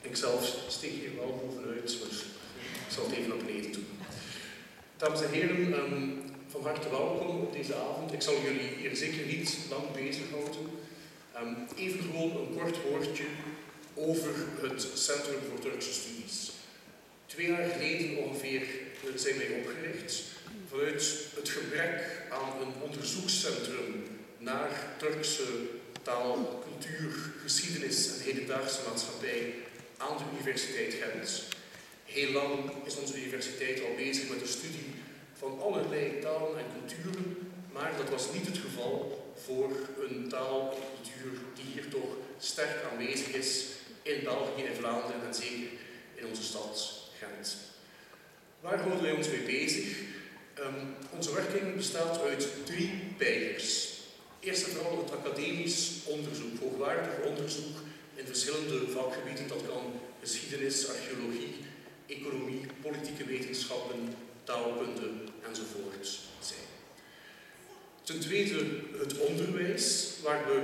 Ikzelf steek hier wel bovenuit, maar ik zal het even naar beneden doen. Dames en heren, van harte welkom op deze avond. Ik zal jullie hier zeker niet lang bezighouden. Even gewoon een kort woordje over het Centrum voor Turkse Studies. 2 jaar geleden ongeveer zijn wij opgericht vanuit het gebrek aan een onderzoekscentrum naar Turkse taal, cultuur, geschiedenis en hedendaagse maatschappij aan de Universiteit Gent. Heel lang is onze universiteit al bezig met de studie van allerlei talen en culturen, maar dat was niet het geval voor een taal en cultuur die hier toch sterk aanwezig is in België, in Vlaanderen en zeker in onze stad Gent. Waar houden wij ons mee bezig? Onze werking bestaat uit 3 pijlers. Eerst en vooral het academisch onderzoek, hoogwaardig onderzoek in verschillende vakgebieden. Dat kan geschiedenis, archeologie, economie, politieke wetenschappen, taalkunde enzovoort zijn. Ten tweede het onderwijs, waar we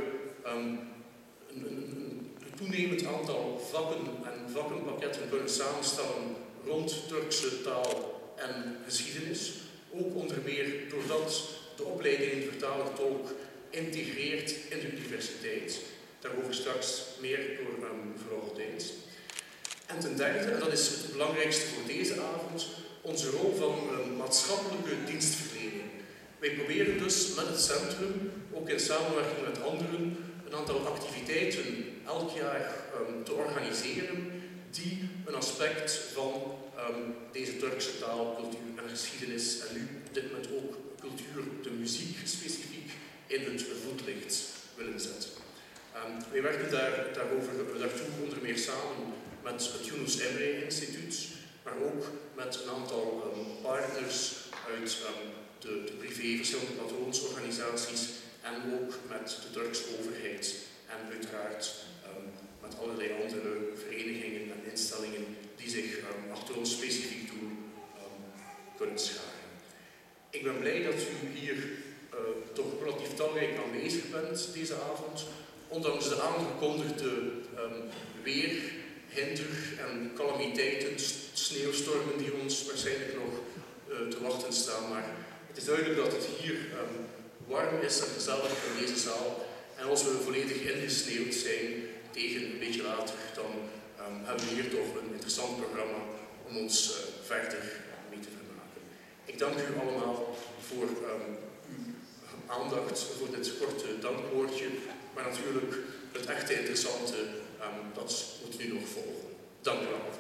een toenemend aantal vakken en vakkenpakketten kunnen samenstellen rond Turkse taal en geschiedenis. Ook onder meer doordat de opleiding vertaler tolk integreert in de universiteit. Daarover straks meer door mevrouw Gordijns. En ten derde, en dat is het belangrijkste voor deze avond, onze rol van maatschappelijke dienstverlening. Wij proberen dus met het centrum, ook in samenwerking met anderen, een aantal activiteiten elk jaar te organiseren die een aspect van deze Turkse taal, cultuur en geschiedenis en nu op dit moment ook cultuur, de muziek specifiek, in het voetlicht willen zetten. Wij werken daartoe onder meer samen met het Yunus Emre Instituut, maar ook met een aantal partners uit de privé, verschillende patroonsorganisaties en ook met de Turkse overheid en uiteraard met allerlei andere verenigingen en instellingen die zich achter ons specifiek doel kunnen scharen. Ik ben blij dat u hier toch relatief talrijk aanwezig bent deze avond, ondanks de aangekondigde weer, hinder en calamiteiten, sneeuwstormen die ons waarschijnlijk nog te wachten staan. Maar het is duidelijk dat het hier warm is en gezellig in deze zaal. En als we volledig ingesneeuwd zijn tegen een beetje later, dan hebben we hier toch een interessant programma om ons verder mee te vermaken. Ik dank u allemaal voor uw aandacht, voor dit korte dankwoordje. Maar natuurlijk, het echte interessante, dat moet nu nog volgen. Dank u wel.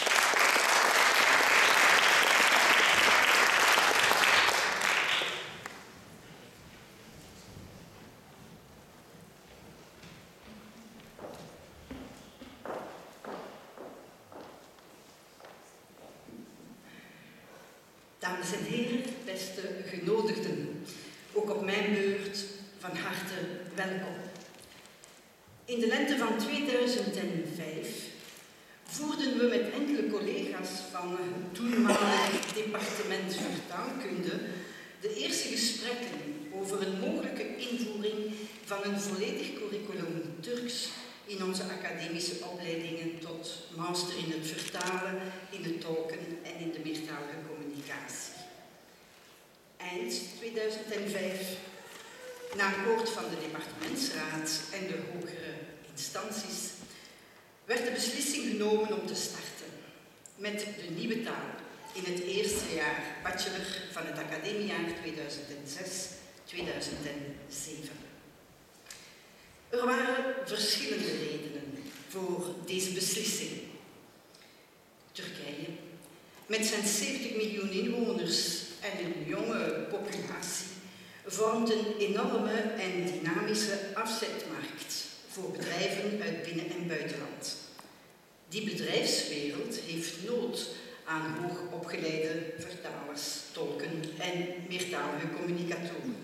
Dames en heren, beste genodigden, ook op mijn beurt van harte welkom. In de lente van 2005 voerden we met enkele collega's van het toenmalig departement vertaalkunde de eerste gesprekken over een mogelijke invoering van een volledig curriculum Turks in onze academische opleidingen tot master in het vertalen, in het tolken en in de meertalige communicatie. Eind 2005, na akkoord van de departementsraad en de hogere instanties, werd de beslissing genomen om te starten met de nieuwe taal in het eerste jaar bachelor van het academiejaar 2006-2007. Er waren verschillende redenen voor deze beslissing. Turkije, met zijn 70 miljoen inwoners en een jonge populatie, vormt een enorme en dynamische afzetmarkt voor bedrijven uit binnen- en buitenland. Die bedrijfswereld heeft nood aan hoogopgeleide vertalers, tolken en meertalige communicatoren.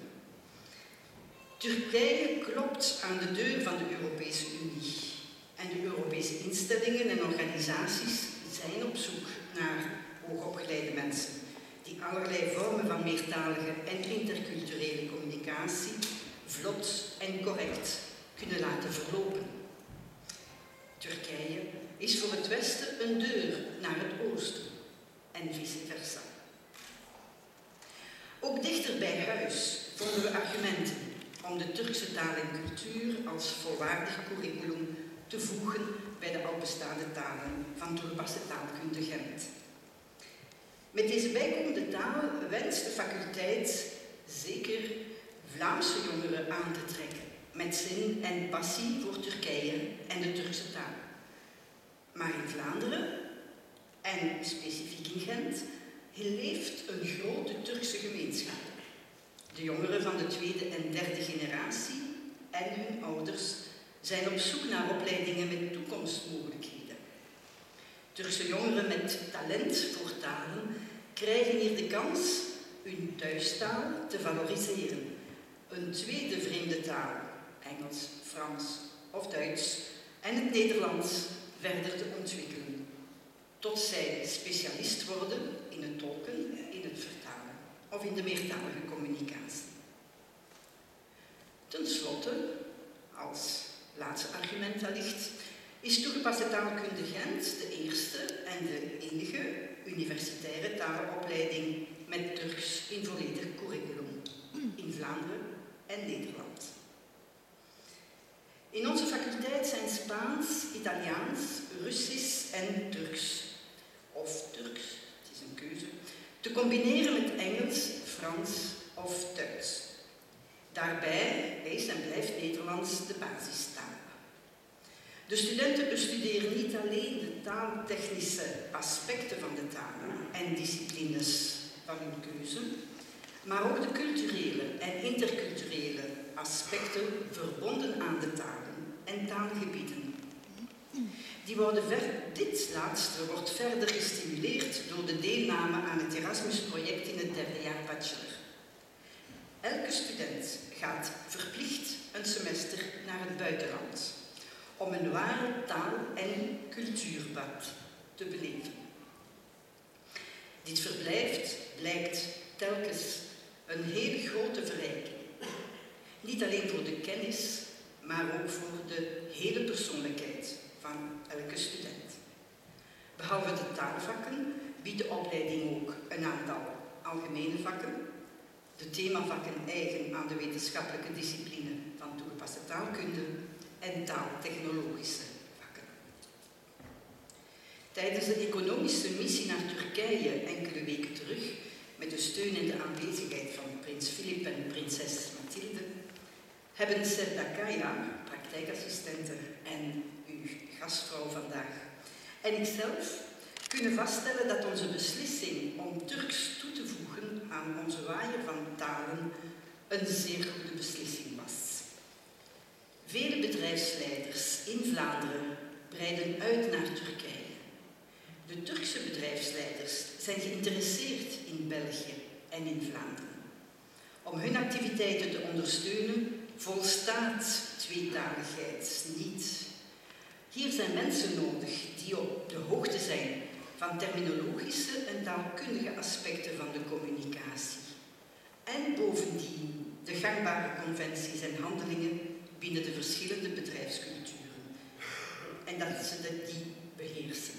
Turkije klopt aan de deur van de Europese Unie en de Europese instellingen en organisaties zijn op zoek naar hoogopgeleide mensen die allerlei vormen van meertalige en interculturele communicatie vlot en correct kunnen laten verlopen. Turkije is voor het Westen een deur naar het Oosten en vice versa. Ook dichter bij huis vonden we argumenten om de Turkse taal en cultuur als volwaardig curriculum te voegen bij de al bestaande talen van toegepaste taalkunde Gent. Met deze bijkomende taal wenst de faculteit zeker Vlaamse jongeren aan te trekken, met zin en passie voor Turkije en de Turkse taal. Maar in Vlaanderen, en specifiek in Gent, leeft een grote Turkse gemeenschap. De jongeren van de tweede en derde generatie en hun ouders zijn op zoek naar opleidingen met toekomstmogelijkheden. Turkse jongeren met talent voor talen krijgen hier de kans hun thuistaal te valoriseren, een tweede vreemde taal, Engels, Frans of Duits, en het Nederlands verder te ontwikkelen, tot zij specialist worden in het tolken, in het vertalen of in de meertalige communicatie. Ten slotte, als laatste argument allicht, is toegepaste taalkunde Gent de eerste en de enige universitaire talenopleiding met Turks in volledig curriculum in Vlaanderen en Nederland. In onze faculteit zijn Spaans, Italiaans, Russisch en Turks, of Turks, het is een keuze, te combineren met Engels, Frans of Duits. Daarbij is en blijft Nederlands de basistaal. De studenten bestuderen niet alleen de taaltechnische aspecten van de talen en disciplines van hun keuze, maar ook de culturele en interculturele aspecten verbonden aan de talen en taalgebieden. Dit laatste wordt verder gestimuleerd door de deelname aan het Erasmus-project in het derde jaar bachelor. Elke student gaat verplicht een semester naar het buitenland om een ware taal- en cultuurbad te beleven. Dit verblijf blijkt telkens een hele grote verrijking. Niet alleen voor de kennis, maar ook voor de hele persoonlijkheid van elke student. Behalve de taalvakken biedt de opleiding ook een aantal algemene vakken, de themavakken eigen aan de wetenschappelijke discipline van toegepaste taalkunde en taaltechnologische vakken. Tijdens de economische missie naar Turkije enkele weken terug, met de steun en de aanwezigheid van prins Filip en prinses Mathilde, hebben Serda Kaya, praktijkassistente en uw gastvrouw vandaag, en ikzelf kunnen vaststellen dat onze beslissing om Turks toe te voegen aan onze waaier van talen een zeer goede beslissing was. Vele bedrijfsleiders in Vlaanderen breiden uit naar Turkije. De Turkse bedrijfsleiders zijn geïnteresseerd in België en in Vlaanderen. Om hun activiteiten te ondersteunen volstaat tweetaligheid niet. Hier zijn mensen nodig die op de hoogte zijn van terminologische en taalkundige aspecten van de communicatie. En bovendien de gangbare conventies en handelingen binnen de verschillende bedrijfsculturen. En dat ze die beheersen.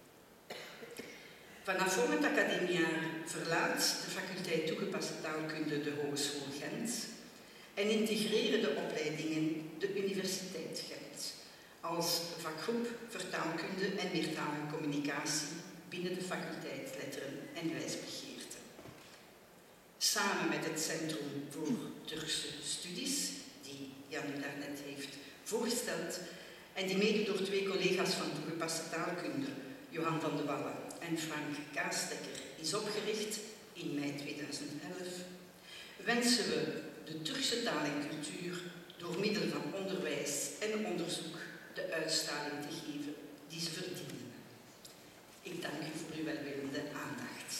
Vanaf volgend academiejaar verlaat de faculteit toegepaste taalkunde de Hogeschool Gent en integreren de opleidingen de Universiteit Gent als vakgroep vertaalkunde en meertalige communicatie binnen de faculteit Letteren en Wijsbegeerte. Samen met het Centrum voor Turkse Studies, die Jan u daarnet heeft voorgesteld, en die mede door twee collega's van toegepaste taalkunde, Johan van de Wallen en Frank Kaastekker, is opgericht in mei 2011, wensen we de Turkse taal en cultuur door middel van onderwijs en onderzoek de uitstraling te geven die ze verdienen. Ik dank u voor uw welwillende aandacht.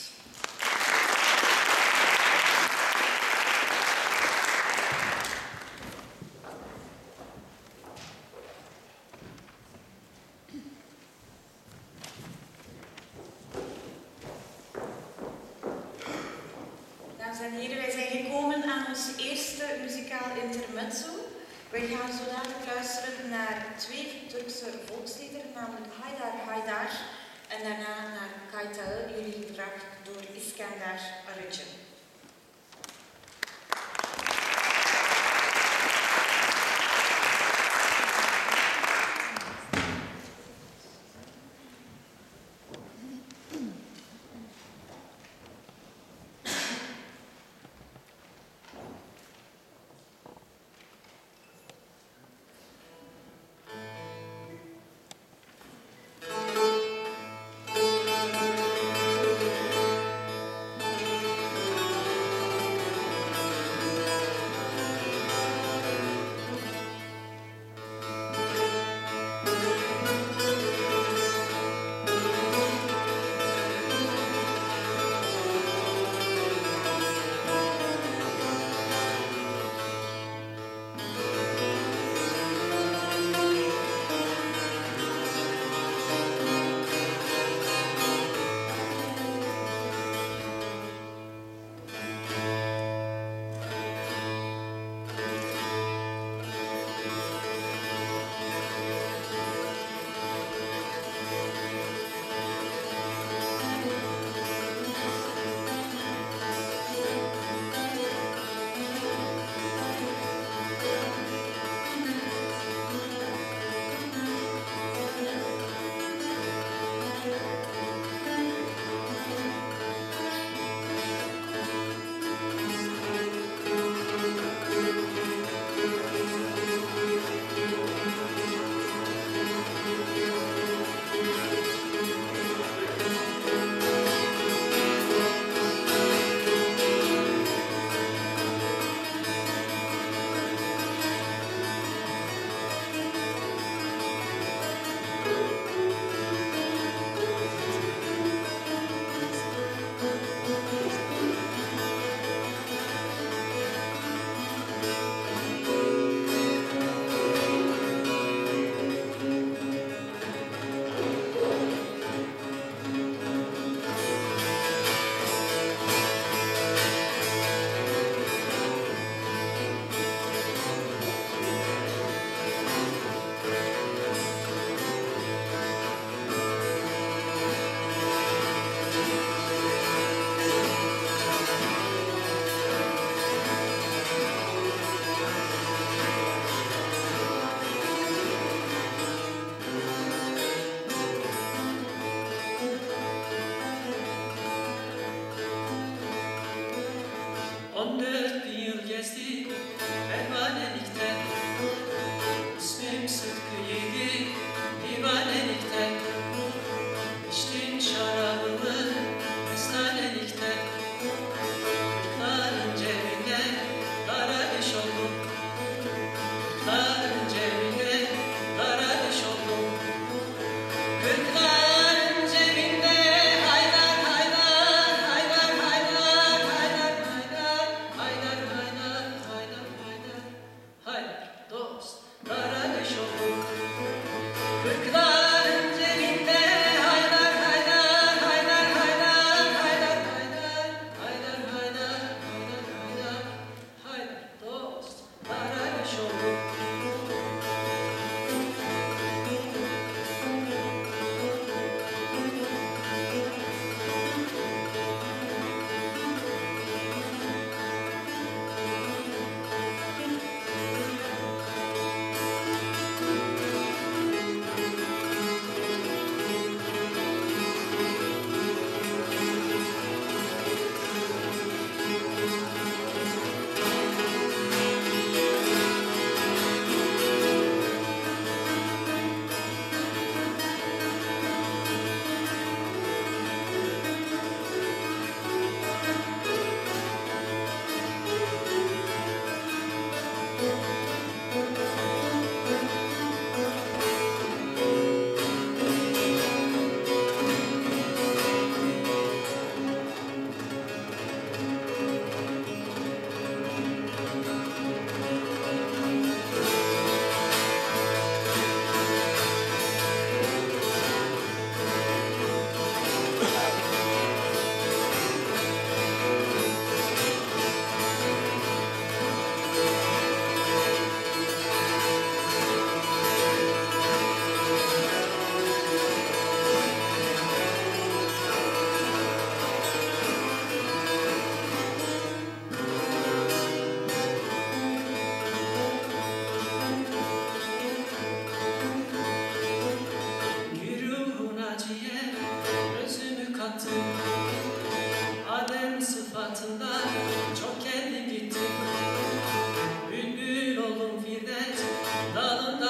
Dames en heren, wij zijn gekomen aan ons eerste muzikaal intermezzo. Wij gaan zo dadelijk luisteren naar twee Turkse Turkse volksliederen, namelijk Haydar Haydar en daarna naar Kaytağı, jullie gebracht door Iskender Arıcı.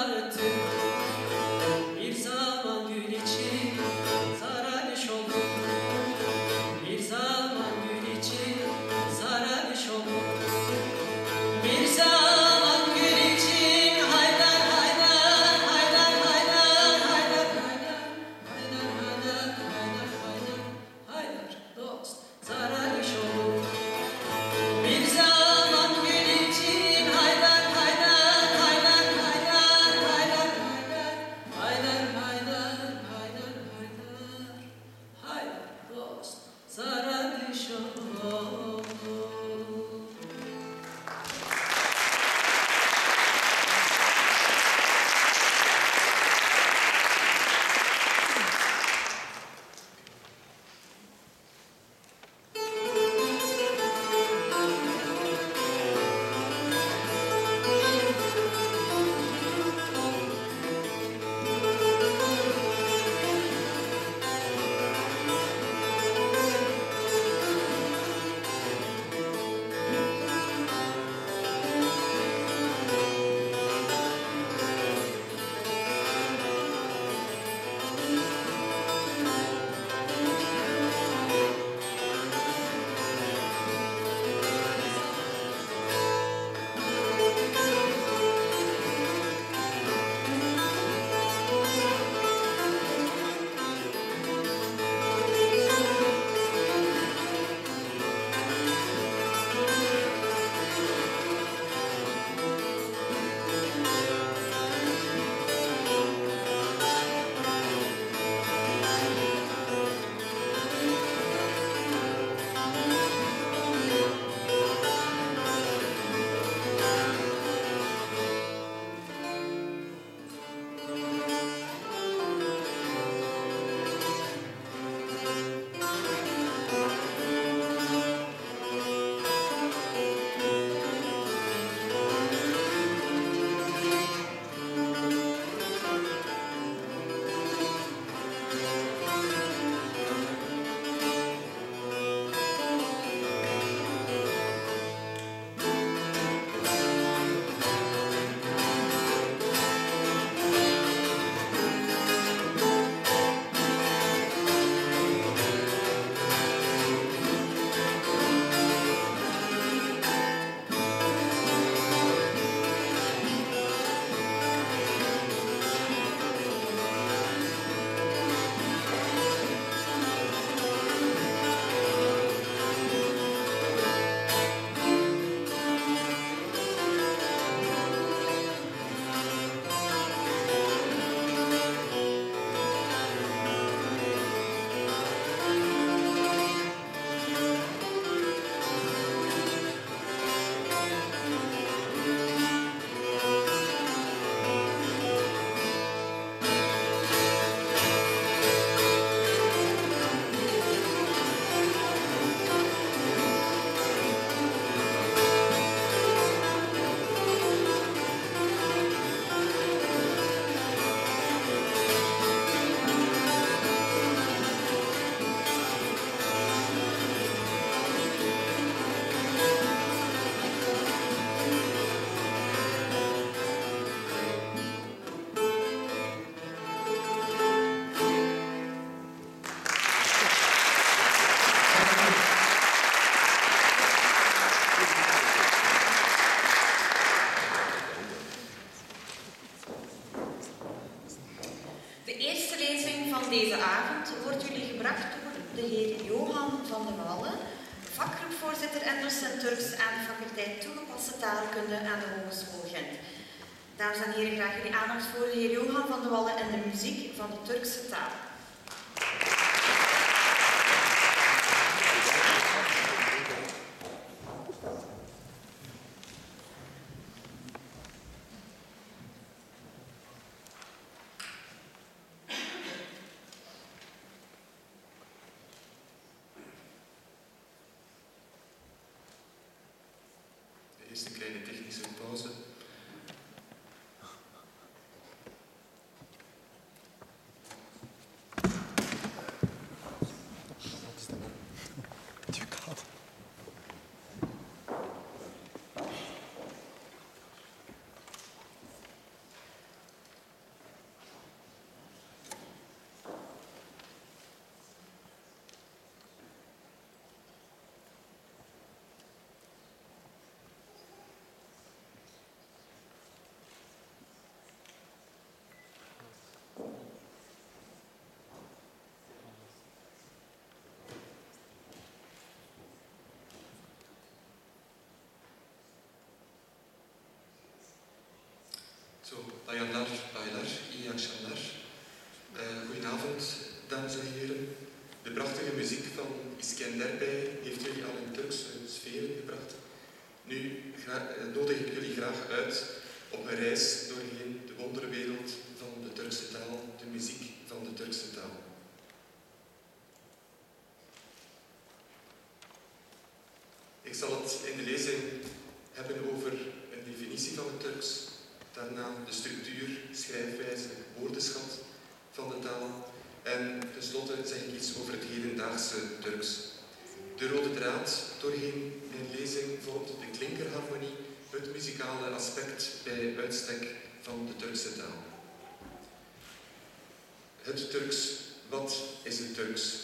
deze avond wordt jullie gebracht door de heer Johan van de Wallen, vakgroepvoorzitter Engels en Turks aan de faculteit Toegepaste Taalkunde aan de Hogeschool Gent. Dames en heren, graag jullie aandacht voor de heer Johan van de Wallen en de muziek van de Turkse taal. Eerst een kleine technische pauze. bayanlar, baylar, iyi akşamlar. Goedenavond, dames en heren. De prachtige muziek van Iskender Bey heeft jullie al in Turkse sferen gebracht. Nu nodig ik jullie graag uit op een reis doorheen de wonderwereld van de Turkse taal, de muziek van de Turkse taal. Ik zal het in de lezing hebben over een definitie van het Turks, daarna de structuur, schrijfwijze, woordenschat van de taal en tenslotte zeg ik iets over het hedendaagse Turks. De rode draad doorheen mijn lezing vormt de klinkerharmonie, het muzikale aspect bij uitstek van de Turkse taal. Het Turks, wat is het Turks?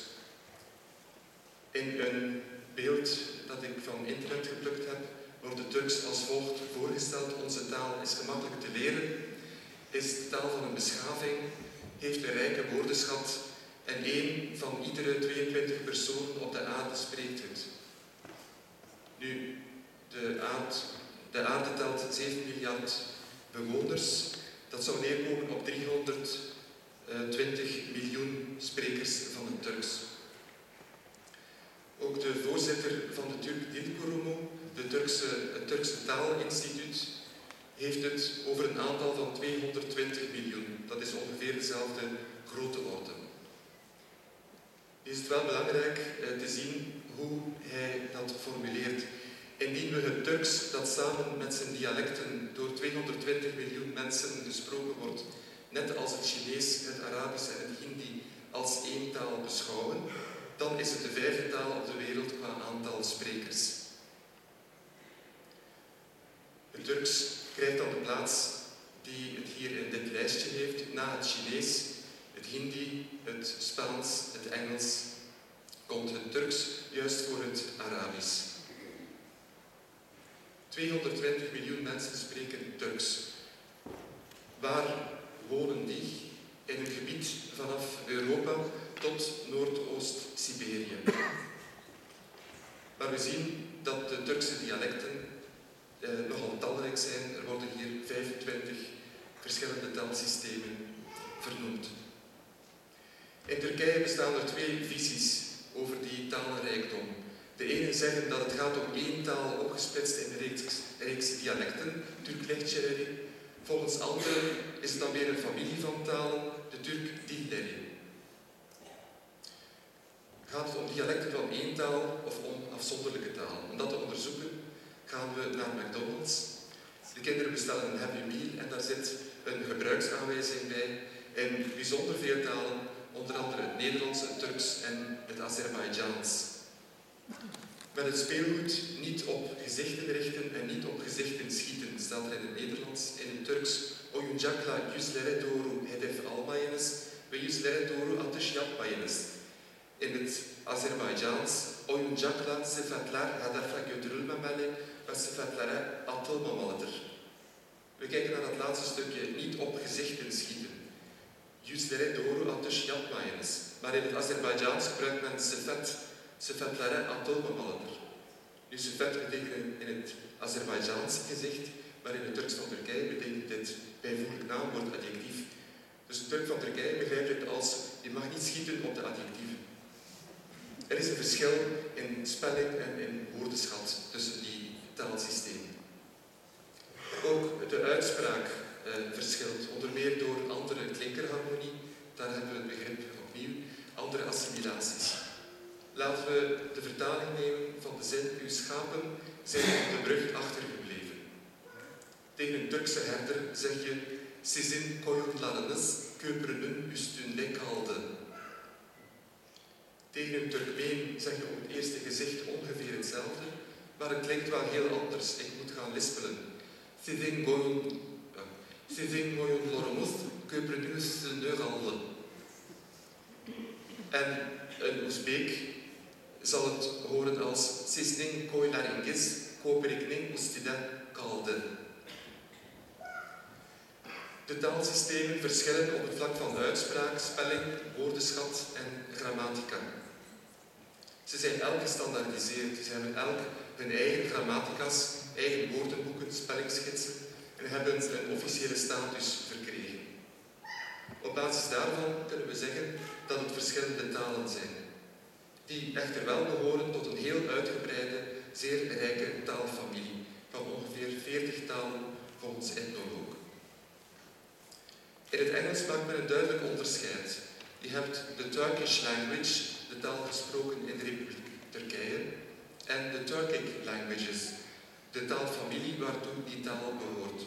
In een beeld dat ik van internet geplukt heb, wordt het Turks als volgt voorgesteld. Onze taal is gemakkelijk te leren, is de taal van een beschaving, heeft een rijke woordenschat en 1 van iedere 22 personen op de aarde spreekt het. Nu, de aarde telt 7 miljard bewoners. Dat zou neerkomen op 320 miljoen sprekers van het Turks. Ook de voorzitter van de Türk Dil Kurumu, het Turkse Taalinstituut, heeft het over een aantal van 220 miljoen. Dat is ongeveer dezelfde grootte orde. Nu is het wel belangrijk te zien hoe hij dat formuleert. Indien we het Turks, dat samen met zijn dialecten door 220 miljoen mensen gesproken wordt, net als het Chinees, het Arabisch en het Hindi, als één taal beschouwen, dan is het de 5e taal op de wereld qua aantal sprekers. Het Turks krijgt dan de plaats die het hier in dit lijstje heeft. Na het Chinees, het Hindi, het Spaans, het Engels, komt het Turks juist voor het Arabisch. 220 miljoen mensen spreken Turks. Waar wonen die? In een gebied vanaf Europa tot Noordoost-Siberië. Maar we zien dat de Turkse dialecten nogal talrijk zijn. Er worden hier 25 verschillende taalsystemen vernoemd. In Turkije bestaan er 2 visies over die talenrijkdom. De ene zeggen dat het gaat om 1 taal opgesplitst in een reeks dialecten, Türkçeleri. Volgens anderen is het dan weer een familie van talen, de Türk Dilleri. Gaat het om dialecten van 1 taal of om afzonderlijke talen? Om dat te onderzoeken gaan we naar McDonald's. De kinderen bestellen een Happy Meal en daar zit een gebruiksaanwijzing bij in bijzonder veel talen, onder andere het Nederlands, het Turks en het Azerbeidzjaans. Met het speelgoed niet op gezichten richten en niet op gezichten schieten, staat er in het Nederlands. In het Turks, oyuncakla yüzlere doğru hedef almayınız ve yüzlere doğru atış yapmayınız. In het Azerbeidzjaans, oyuncakla sıfatlar hedefe götürülmemeli ve sıfatlara atılmamalıdır. We kijken naar dat laatste stukje, niet op gezichten schieten. Yüzlere doğru atış yapmayınız. Maar in het Azerbeidzjaans gebruikt men sıfatlara atılmamalıdır. Nu, sıfat betekent in het Azerbeidzjaans gezicht, maar in het Turks van Turkije betekent dit bijvoeglijk naamwoord adjectief. Dus de Turk van Turkije begrijpt het als, je mag niet schieten op de adjectieven. Er is een verschil in spelling en in woordenschat tussen die taalsystemen. Ook de uitspraak verschilt, onder meer door andere klinkerharmonie. Daar hebben we het begrip opnieuw, andere assimilaties. Laten we de vertaling nemen van de zin, uw schapen zijn op de brug achtergebleven. Tegen een Turkse herder zeg je, sizin koyunlarınız köprünün üstünde kaldı. Tegen een Turkmeen zeg je op het eerste gezicht ongeveer hetzelfde, maar het klinkt wel heel anders. Ik moet gaan lispelen. Sizin koyunlarınız köprünün üstünde kaldı. En een Oezbeek zal het horen als Sizin koyunlarınız köprünün üstünde kaldı. De taalsystemen verschillen op het vlak van uitspraak, spelling, woordenschat en grammatica. Ze zijn elk gestandaardiseerd. Ze hebben elk hun eigen grammatica's, eigen woordenboeken, spellingsgidsen en hebben een officiële status basis daarvan kunnen we zeggen dat het verschillende talen zijn, die echter wel behoren tot een heel uitgebreide, zeer rijke taalfamilie van ongeveer 40 talen volgens Ethnoloog. In het Engels maakt men een duidelijk onderscheid. Je hebt de Turkish language, de taal gesproken in de Republiek Turkije, en de Turkic languages, de taalfamilie waartoe die taal behoort.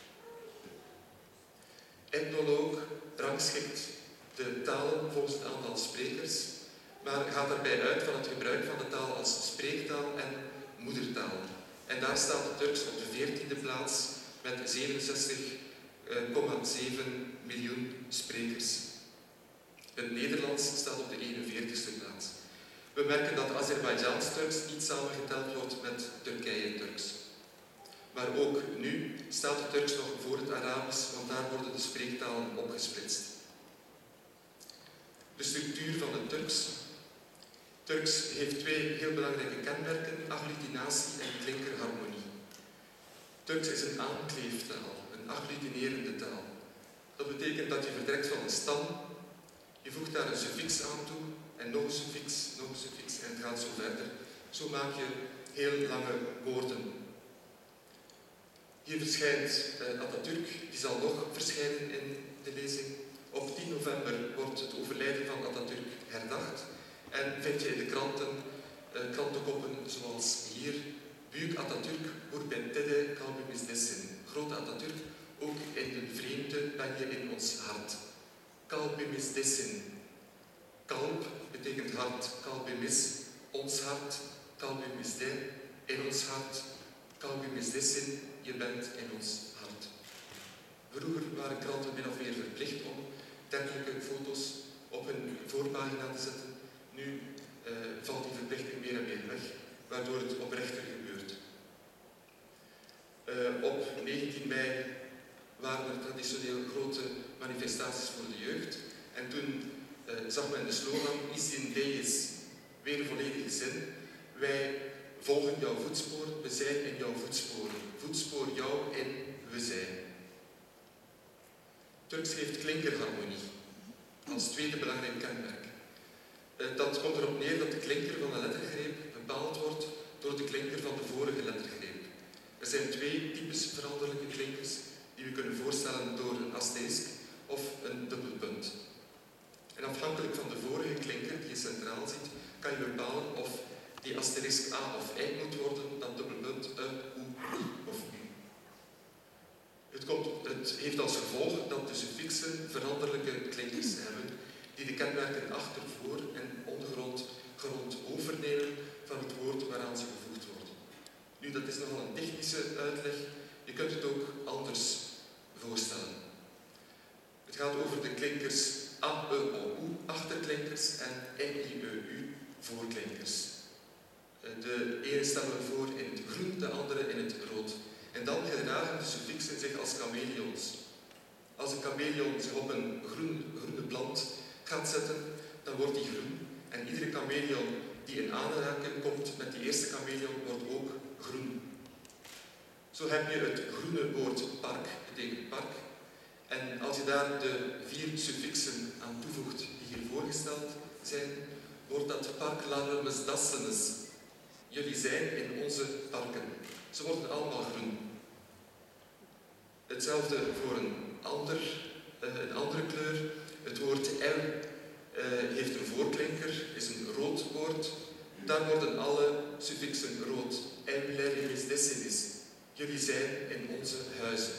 Ethnoloog rangschikt de talen volgens het aantal sprekers, maar gaat daarbij uit van het gebruik van de taal als spreektaal en moedertaal. En daar staat het Turks op de 14e plaats met 67,7 miljoen sprekers. Het Nederlands staat op de 41e plaats. We merken dat Azerbeidzjaans-Turks niet samengeteld wordt met Turkije-Turks. Maar ook nu staat het Turks nog voor het Arabisch, want daar worden de spreektalen opgesplitst. De structuur van het Turks. Turks heeft twee heel belangrijke kenmerken, agglutinatie en klinkerharmonie. Turks is een aankleeftaal, een agglutinerende taal. Dat betekent dat je vertrekt van een stam, je voegt daar een suffix aan toe, en nog een suffix, en het gaat zo verder. Zo maak je heel lange woorden. Hier verschijnt Atatürk, die zal nog verschijnen in de lezing. Op 10 november wordt het overlijden van Atatürk herdacht. En vind je in de kranten krantenkoppen zoals hier. Büyük Atatürk, Gurbette kalbimiz desin. Grote Atatürk, ook in de vreemde ben je in ons hart. Kalbimiz desin. Kalb betekent hart, kalbimiz, ons hart, kalbimiz de, in ons hart, kalbimiz desin, je bent in ons hart. Vroeger waren kranten min of meer verplicht om dergelijke foto's op hun voorpagina te zetten. Nu valt die verplichting meer en meer weg, waardoor het oprechter gebeurt. Op 19 mei waren er traditioneel grote manifestaties voor de jeugd. En toen zag men de slogan Isin Deis, weer volledige zin. Wij volgen jouw voetsporen, we zijn in jouw voetsporen. Voetspoor jou in, we zijn. Turks heeft klinkerharmonie als tweede belangrijk kenmerk. Dat komt erop neer dat de klinker van een lettergreep bepaald wordt door de klinker van de vorige lettergreep. Er zijn twee types veranderlijke klinkers die we kunnen voorstellen door een asterisk of een dubbelpunt. En afhankelijk van de vorige klinker die je centraal ziet, kan je bepalen of die asterisk A of I moet worden, dat dubbelpunt U, I of U. Het heeft als gevolg dat de suffixen veranderlijke klinkers hebben, die de kenmerken achter, voor en ondergrond grond overnemen van het woord waaraan ze gevoegd worden. Nu, dat is nogal een technische uitleg. Je kunt het ook anders voorstellen. Het gaat over de klinkers A, E, O, U, achterklinkers en I, I, E, U, voorklinkers. De ene stellen we voor in het groen, de andere in het rood. En dan gedragen de suffixen zich als chameleons. Als een chameleon zich op een groene plant gaat zetten, dan wordt die groen. En iedere chameleon die in aanraking komt met die eerste chameleon wordt ook groen. Zo heb je het groene woord park, betekent park. En als je daar de 4 suffixen aan toevoegt die hier voorgesteld zijn, wordt dat park larmes dassenes. Jullie zijn in onze parken. Ze worden allemaal groen. Hetzelfde voor een andere kleur. Het woord el heeft een voorklinker, is een rood woord. Daar worden alle suffixen rood. El lerimis desinis. Jullie zijn in onze huizen.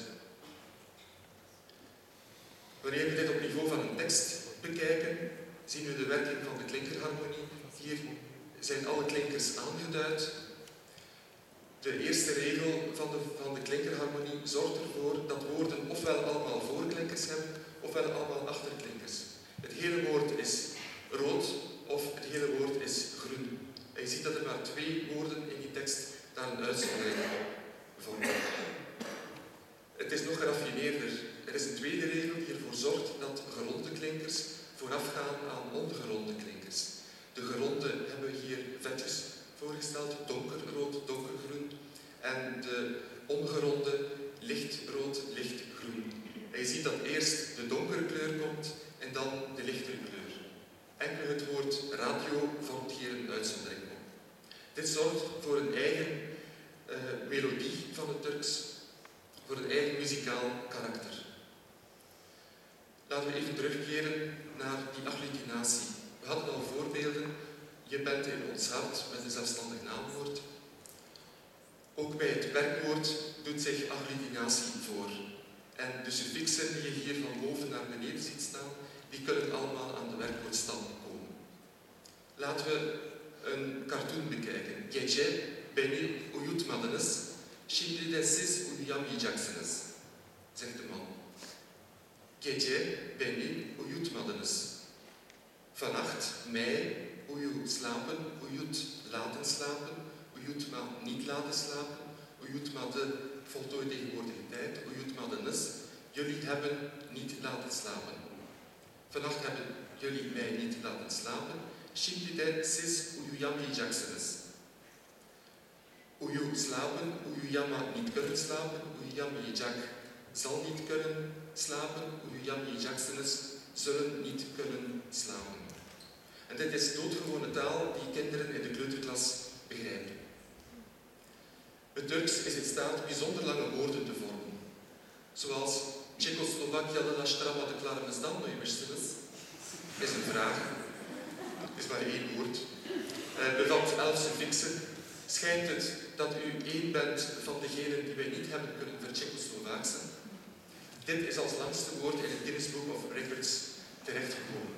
Wanneer we dit op niveau van een tekst bekijken, zien we de werking van de klinkerharmonie. Hier zijn alle klinkers aangeduid. De eerste regel van de klinkerharmonie zorgt ervoor dat woorden ofwel allemaal voorklinkers hebben, ofwel allemaal achterklinkers. Het hele woord is rood of het hele woord is groen. En je ziet dat er maar 2 woorden in die tekst daar een uitzondering op vormen. Het is nog geraffineerder. Er is een tweede regel die ervoor zorgt dat geronde klinkers voorafgaan aan ongeronde klinkers. De geronde hebben we hier vetjes voorgesteld, donkerrood, donkergroen. En de ongeronde lichtrood, lichtgroen. En je ziet dat eerst de donkere kleur komt komt en dan de lichtere kleur. Enkel het woord radio vormt hier een uitzondering op. Dit zorgt voor een eigen melodie van het Turks, voor een eigen muzikaal karakter. Laten we even terugkeren naar die agglutinatie. We hadden al voorbeelden. Je bent in ons hart met een zelfstandig naamwoord. Ook bij het werkwoord doet zich agglutinatie voor. En de suffixen die je hier van boven naar beneden ziet staan, die kunnen allemaal aan de werkwoordstam komen. Laten we een cartoon bekijken. Gece beni uyutmadınız, şimdi de siz uyuyamayacaksınız, zegt de man. Gece beni uyutmadınız. Vannacht mij slapen, uyut laten slapen, uyut maar niet laten slapen, uyut maar de voltooid tegenwoordige tijd, uyut madınız. Jullie hebben niet laten slapen. Vannacht hebben jullie mij niet laten slapen. Şimdi de siz uyuyamayacaksınız. Uyu slapen, uyuyama niet kunnen slapen, uyuyamayacak zal niet kunnen slapen, uyuyamayacaksınız zullen niet kunnen slapen. En dit is doodgewone taal die kinderen in de kleuterklas begrijpen. Het Turks is in staat bijzonder lange woorden te vormen, zoals Tsjechoslovakia la strava de klarmesdan noemersens, is een vraag, is maar één woord, bevat 11 suffixen. Schijnt het dat u één bent van degenen die wij niet hebben kunnen vertsjechoslovaaksen? Dit is als langste woord in het Guinness Book of Records terechtgekomen.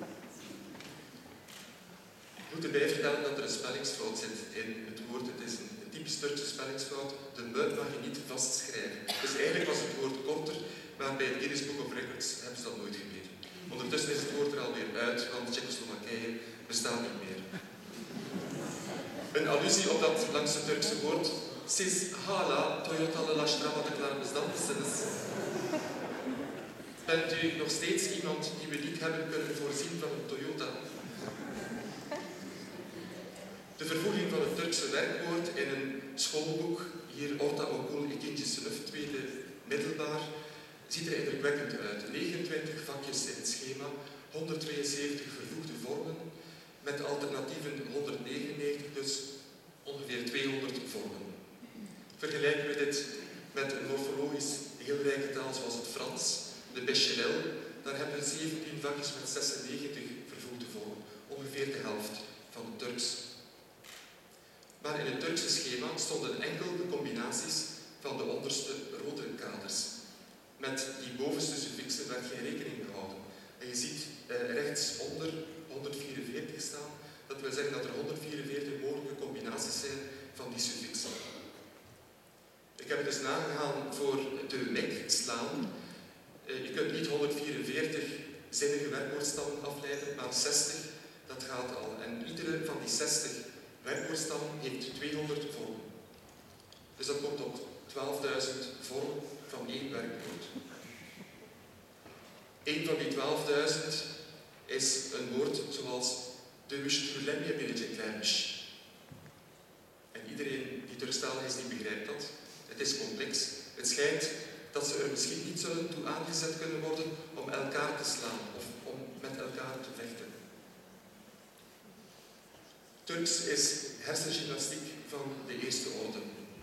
Ik moet erbij vertellen dat er een spellingsfout zit in het woord. Het is een typisch Turkse spellingsfout. De muit mag je niet vastschrijven. Dus eigenlijk was het woord korter, maar bij het Guinness Book of Records hebben ze dat nooit gemeten. Ondertussen is het woord er alweer uit, want Tsjechoslowakije bestaat niet meer. Een allusie op dat langste Turkse woord. Siz hala Toyota la strava de klarmesdansens. Bent u nog steeds iemand die we niet hebben kunnen voorzien van een Toyota? De vervoeging van het Turkse werkwoord in een schoolboek, hier Orta Okul ikinci sınıf, tweede middelbaar, ziet er indrukwekkend uit. 29 vakjes in het schema, 172 vervoegde vormen, met alternatieven 199, dus ongeveer 200 vormen. Vergelijken we dit met een morfologisch heel rijke taal zoals het Frans, de Bechelel, dan hebben we 17 vakjes met 96 vervoegde vormen, ongeveer de helft van het Turks. Maar in het Turkse schema stonden enkel de combinaties van de onderste rodere kaders. Met die bovenste suffixen werd geen rekening gehouden. En je ziet rechtsonder 144 staan. Dat wil zeggen dat er 144 mogelijke combinaties zijn van die suffixen. Ik heb het dus nagegaan voor de mek, slaan. Je kunt niet 144 zinnige werkwoordstammen afleiden, maar 60, dat gaat al. En iedere van die 60 werkwoordstammen heeft 200 vormen. Dus dat komt op 12.000 vormen van één werkwoord. Eén van die 12.000 is een woord zoals de wüstürlemje bileceklermiş. En iedereen die Turkstalig is, die begrijpt dat. Het is complex. Het schijnt dat ze er misschien niet zullen toe aangezet kunnen worden om elkaar te slaan of om met elkaar te vechten. Turks is hersengymnastiek van de eerste orde.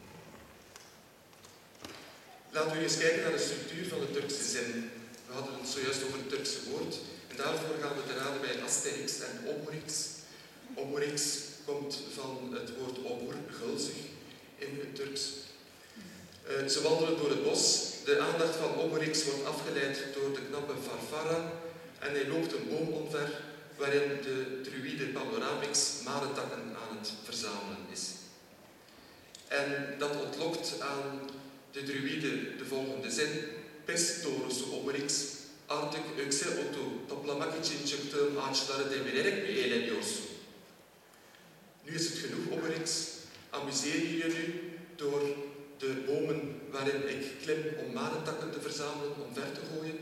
Laten we eens kijken naar de structuur van de Turkse zin. We hadden het zojuist over het Turkse woord. En daarvoor gaan we te raden bij Asterix en Obelix. Obelix komt van het woord obur, gulzig, in het Turks. Ze wandelen door het bos. De aandacht van Obelix wordt afgeleid door de knappe Farfara. En hij loopt een boom omver waarin de druïde Panoramix marentakken aan het verzamelen is. En dat ontlokt aan de druïde de volgende zin. Pes doğrusu Obelix, artık ökse otu toplamak için çıktığım ağaçları devirerek mi eğleniyorsun? Nu is het genoeg, Obelix. Amuseer je je nu door de bomen waarin ik klim om marentakken te verzamelen, omver te gooien?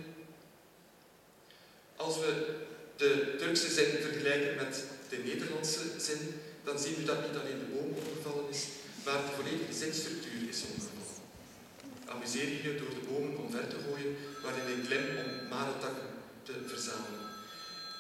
Als we de Turkse zin vergelijken met de Nederlandse zin, dan zien we dat niet alleen de boom omgevallen is, maar de volledige zinstructuur is omgevallen. Amuseer je door de bomen omver te gooien, waarin ik klim om marentakken te verzamelen.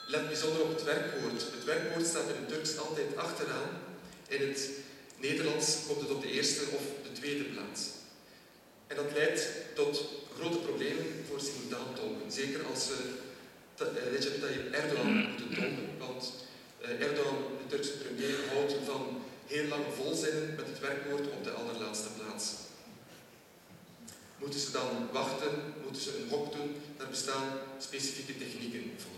Let bijzonder op het werkwoord. Het werkwoord staat in het Turks altijd achteraan. In het Nederlands komt het op de eerste of de tweede plaats. En dat leidt tot grote problemen voor simultaantolken. Zeker als ze Recep Tayyip Erdogan moeten tolken. Want Erdogan, de Turkse premier, houdt van heel lange volzinnen met het werkwoord op de allerlaatste plaats. Moeten ze dan wachten? Moeten ze een hok doen? Daar bestaan specifieke technieken voor.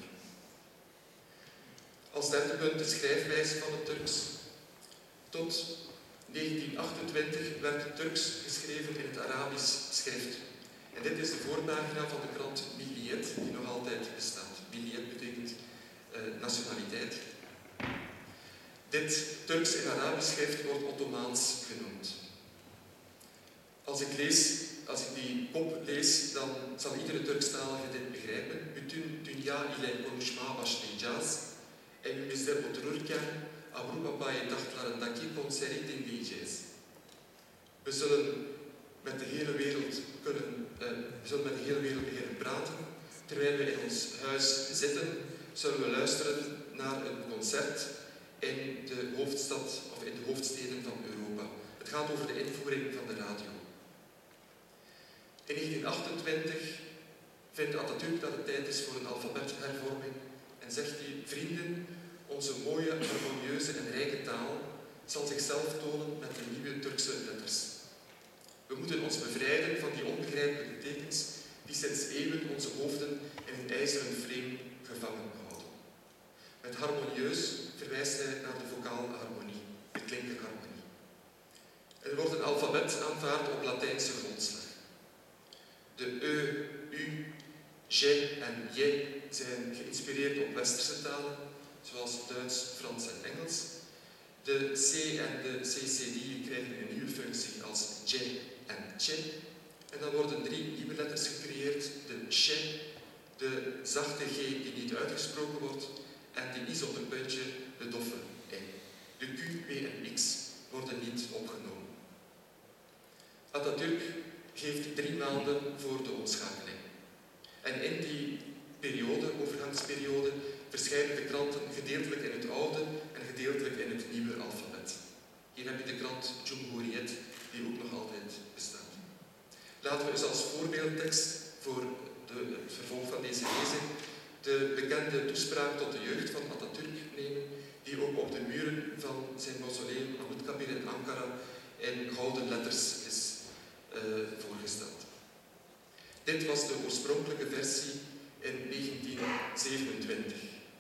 Als derde punt de schrijfwijze van het Turks. Tot 1928 werd het Turks geschreven in het Arabisch schrift. En dit is de voorpagina van de krant Milliyet, die nog altijd bestaat. Milliyet betekent nationaliteit. Dit Turks in Arabisch schrift wordt Ottomaans genoemd. Als ik die kop lees, dan zal iedere Turkstalige dit begrijpen. Bütün dünya ile konuşmaya başlayacağız. Evimizde otururken Avrupa payitahtlarındaki konseri dinleyeceğiz. We zullen met de hele wereld beginnen praten. Terwijl we in ons huis zitten, zullen we luisteren naar een concert in de hoofdstad of in de hoofdsteden van Europa. Het gaat over de invoering van de radio. In 1928 vindt Atatürk dat het tijd is voor een alfabethervorming en zegt hij: vrienden, onze mooie, harmonieuze en rijke taal zal zichzelf tonen met de nieuwe Turkse letters. We moeten ons bevrijden van die onbegrijpelijke tekens die sinds eeuwen onze hoofden in een ijzeren frame gevangen houden. Met harmonieus verwijst hij naar de vocaalharmonie, de klinkerharmonie. Er wordt een alfabet aanvaard op Latijnse grondslag. De E, U, J en J zijn geïnspireerd op westerse talen, zoals Duits, Frans en Engels. De C en de CCD krijgen een nieuwe functie als J en Tje. En dan worden 3 nieuwe letters gecreëerd. De Sh, de zachte G die niet uitgesproken wordt, en de I zonder puntje, de doffe I. De Q, P en X worden niet opgenomen. Atatürk geeft 3 maanden voor de omschakeling. En in die overgangsperiode, verschijnen de kranten gedeeltelijk in het oude en gedeeltelijk in het nieuwe alfabet. Hier heb je de krant Cumhuriyet, die ook nog altijd bestaat. Laten we eens als voorbeeldtekst voor het vervolg van deze lezing de bekende toespraak tot de jeugd van Atatürk nemen, die ook op de muren van zijn mausoleum Anıtkabir in Ankara in gouden letters is voorgesteld. Dit was de oorspronkelijke versie in 1927.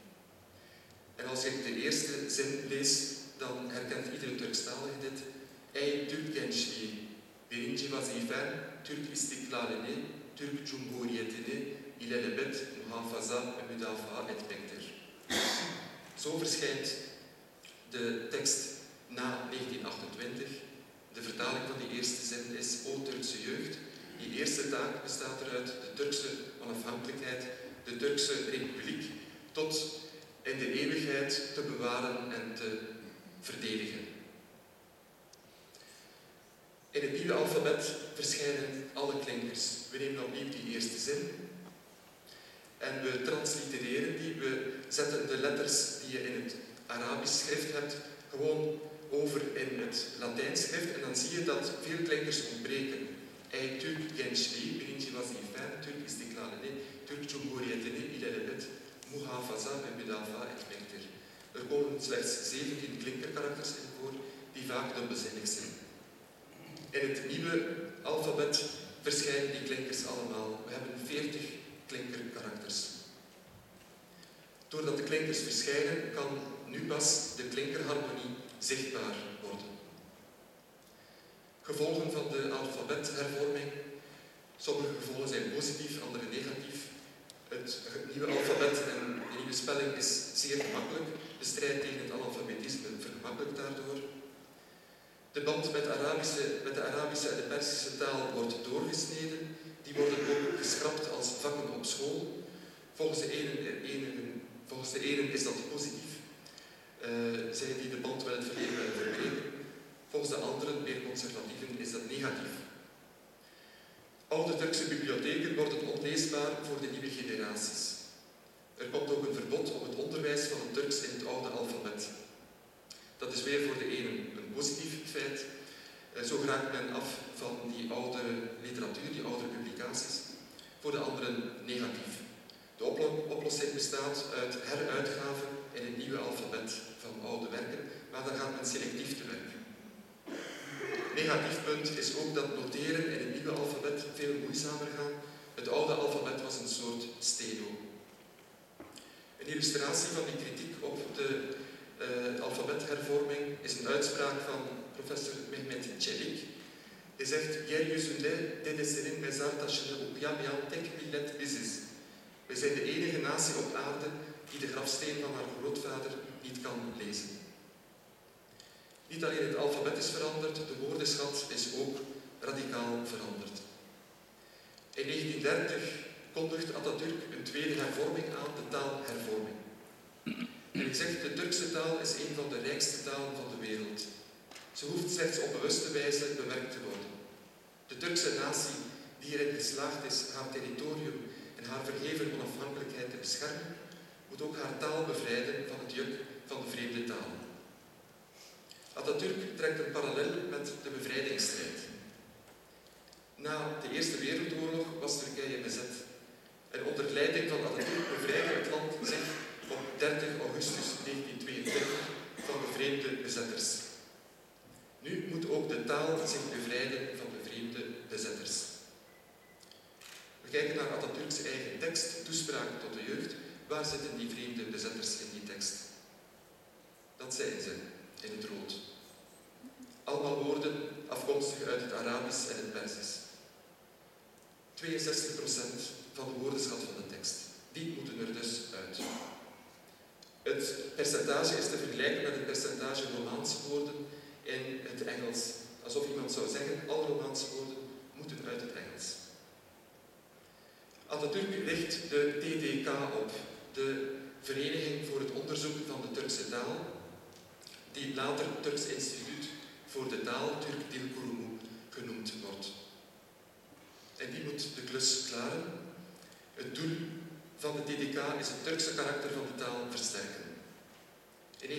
En als ik de eerste zin lees, dan herkent iedere Turkstalige dit. Ey Türk gençliği, birinci vazifen Türk istiklalini, Türk Cumhuriyetini ilelebet muhafaza ve müdafaa etmektir. Zo verschijnt de tekst na 1928. De vertaling van die eerste zin is: O Turkse jeugd, die eerste taak bestaat eruit de Turkse onafhankelijkheid, de Turkse republiek, tot in de eeuwigheid te bewaren en te verdedigen. In het nieuwe alfabet verschijnen alle klinkers. We nemen opnieuw die eerste zin en we translitereren die. We zetten de letters die je in het Arabisch schrift hebt gewoon over in het Latijns schrift en dan zie je dat veel klinkers ontbreken. Ey Türk gençliği, birinci vazifen, Türk istiklalini, Türk Cumhuriyetini ilelebet muhafaza ve müdafaa etmektir. Er komen slechts 17 klinkerkarakters in voor, die vaak dubbelzinnig zijn. In het nieuwe alfabet verschijnen die klinkers allemaal. We hebben 40 klinkerkarakters. Doordat de klinkers verschijnen, kan nu pas de klinkerharmonie zichtbaar worden. Gevolgen van de alfabethervorming. Sommige gevolgen zijn positief, andere negatief. Het nieuwe alfabet en de nieuwe spelling is zeer gemakkelijk. De strijd tegen het analfabetisme vergemakkelijkt daardoor. De band met de Arabische en de Perzische taal wordt doorgesneden. Die worden ook geschrapt als vakken op school. Volgens de enen is dat positief. Zij die de band met het verleden willen verbreken. Volgens de anderen, meer conservatieven, is dat negatief. Oude Turkse bibliotheken worden onleesbaar voor de nieuwe generaties. Er komt ook een verbod op het Turks in het oude alfabet. Dat is weer voor de ene een positief feit. Zo raakt men af van die oude literatuur, die oude publicaties. Voor de anderen negatief. De oplossing bestaat uit heruitgaven in het nieuwe alfabet van oude werken, maar dan gaat men selectief te werk. Negatief punt is ook dat noteren in het nieuwe alfabet veel moeizamer gaat. Het oude alfabet was een soort steno. Een illustratie van die kritiek op de alfabethervorming is een uitspraak van professor Mehmet Çelik. Hij zegt: "Yeryüzünde dedesinin mezartaşını okuyamayan tek millet biziz." Wij zijn de enige natie op aarde die de grafsteen van haar grootvader niet kan lezen. Niet alleen het alfabet is veranderd, de woordenschat is ook radicaal veranderd. In 1930 kondigt Atatürk een tweede hervorming aan, de taalhervorming. En hij zegt: de Turkse taal is een van de rijkste talen van de wereld. Ze hoeft slechts op bewuste wijze bewerkt te worden. De Turkse natie die erin geslaagd is haar territorium en haar verheven onafhankelijkheid te beschermen, moet ook haar taal bevrijden van het juk van de vreemde talen. Atatürk trekt een parallel met de bevrijdingsstrijd. Na de Eerste Wereldoorlog was Turkije bezet. En onder leiding van Atatürk bevrijdde het land zich op 30 augustus 1922 van de vreemde bezetters. Nu moet ook de taal zich bevrijden van de vreemde bezetters. We kijken naar Atatürks eigen tekst, Toespraak tot de jeugd. Waar zitten die vreemde bezetters in die tekst? Dat zijn ze, in het rood. Allemaal woorden afkomstig uit het Arabisch en het Persisch. 62% van de woordenschat van de tekst. Die moeten er dus uit. Het percentage is te vergelijken met het percentage Romaanse woorden in het Engels. Alsof iemand zou zeggen: alle Romaanse woorden moeten uit het Engels. Atatürk richt de TDK op, de Vereniging voor het Onderzoek van de Turkse Taal, die later Turks Instituut voor de Taal, Türk Dil Kurumu, genoemd wordt. En die moet de klus klaren. Het doel van de TDK is het Turkse karakter van de taal versterken. In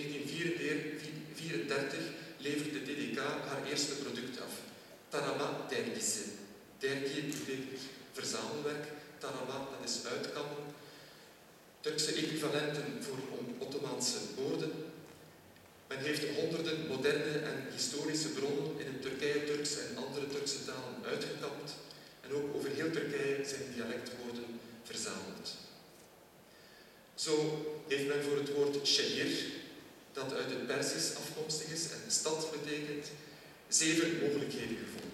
1934 levert de TDK haar eerste product af, Tarama Dergisi. Dergi betekent verzamelwerk, Tarama, dat is uitkammen. Turkse equivalenten voor Ottomaanse woorden. Men heeft honderden moderne en historische bronnen in het Turkije-Turks en andere Turkse talen uitgekampt. En ook over heel Turkije zijn dialectwoorden verzameld. Zo heeft men voor het woord shehir, dat uit het Persisch afkomstig is en stad betekent, 7 mogelijkheden gevonden.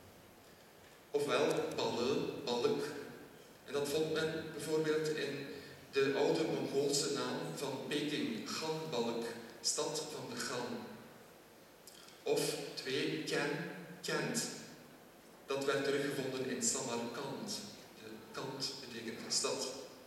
Ofwel balı, balık. En dat vond men bijvoorbeeld in de oude Mongoolse naam van Peking, Ganbalık, stad van de Gan. Of 2, Kent. Dat werd teruggevonden in Samarkand. De Kant betekent stad.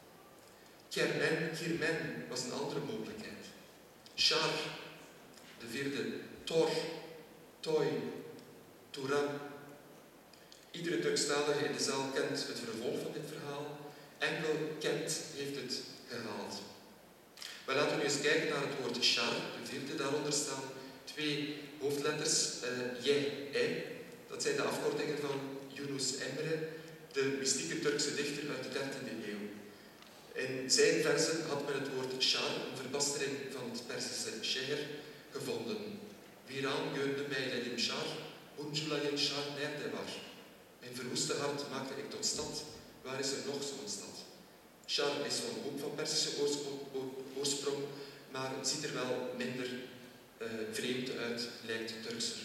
Kirmen was een andere mogelijkheid. Shar, de vierde. Tor, Toy, Turan. Iedere Turkstalige in de zaal kent het vervolg van dit verhaal. Enkel Kent heeft het gehaald. Maar laten we nu eens kijken naar het woord Shar, de vierde. Daaronder staan 2 hoofdletters, Je. Dat zijn de afkortingen van Yunus Emre, de mystieke Turkse dichter uit de 13e eeuw. In zijn verzen had men het woord Shar, een verbastering van het Perzische Sheher, gevonden. Viran gönlüm eyledim Shar, bunculayım Shar nerede var? Mijn verwoeste hart maakte ik tot stad. Waar is er nog zo'n stad? Shar is van ook van Perzische oorsprong, maar het ziet er wel minder vreemd uit, lijkt Turkser.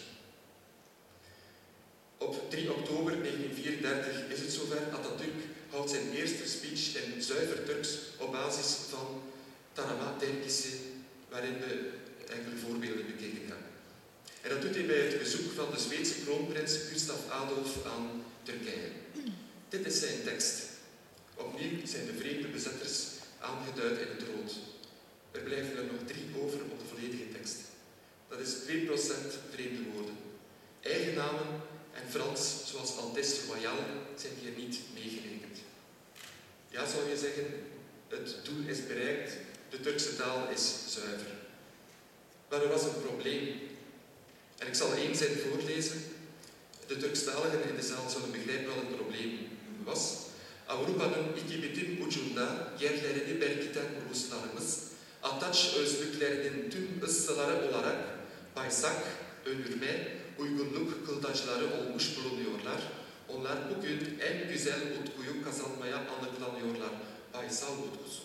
Op 3 oktober 1934 is het zover. Atatürk houdt zijn eerste speech in zuiver Turks op basis van Tarama Dergisi, waarin we enkele voorbeelden bekeken hebben. En dat doet hij bij het bezoek van de Zweedse kroonprins Gustav Adolf aan Turkije. Dit is zijn tekst. Opnieuw zijn de vreemde bezetters aangeduid in het rood. Er blijven er nog 3 over op de volledige tekst. Dat is 2% vreemde woorden. Eigennamen en Frans, zoals Altesse Royale, zijn hier niet meegerekend. Ja, zou je zeggen, het doel is bereikt, de Turkse taal is zuiver. Maar er was een probleem. En ik zal één zin voorlezen. De Turkstaligen in de zaal zullen begrijpen wat het probleem was. Avrupa'nın iki bütün ucunda yerlerini belkiten uluslarımız, Ataç özlüklerinin tüm ıssaları olarak paysak, önürme, uygunluk kıldaçları olmuş bulunuyorlar. Onlar bugün en güzel utkuyu kazanmaya anıklanıyorlar. Paysal utkusu.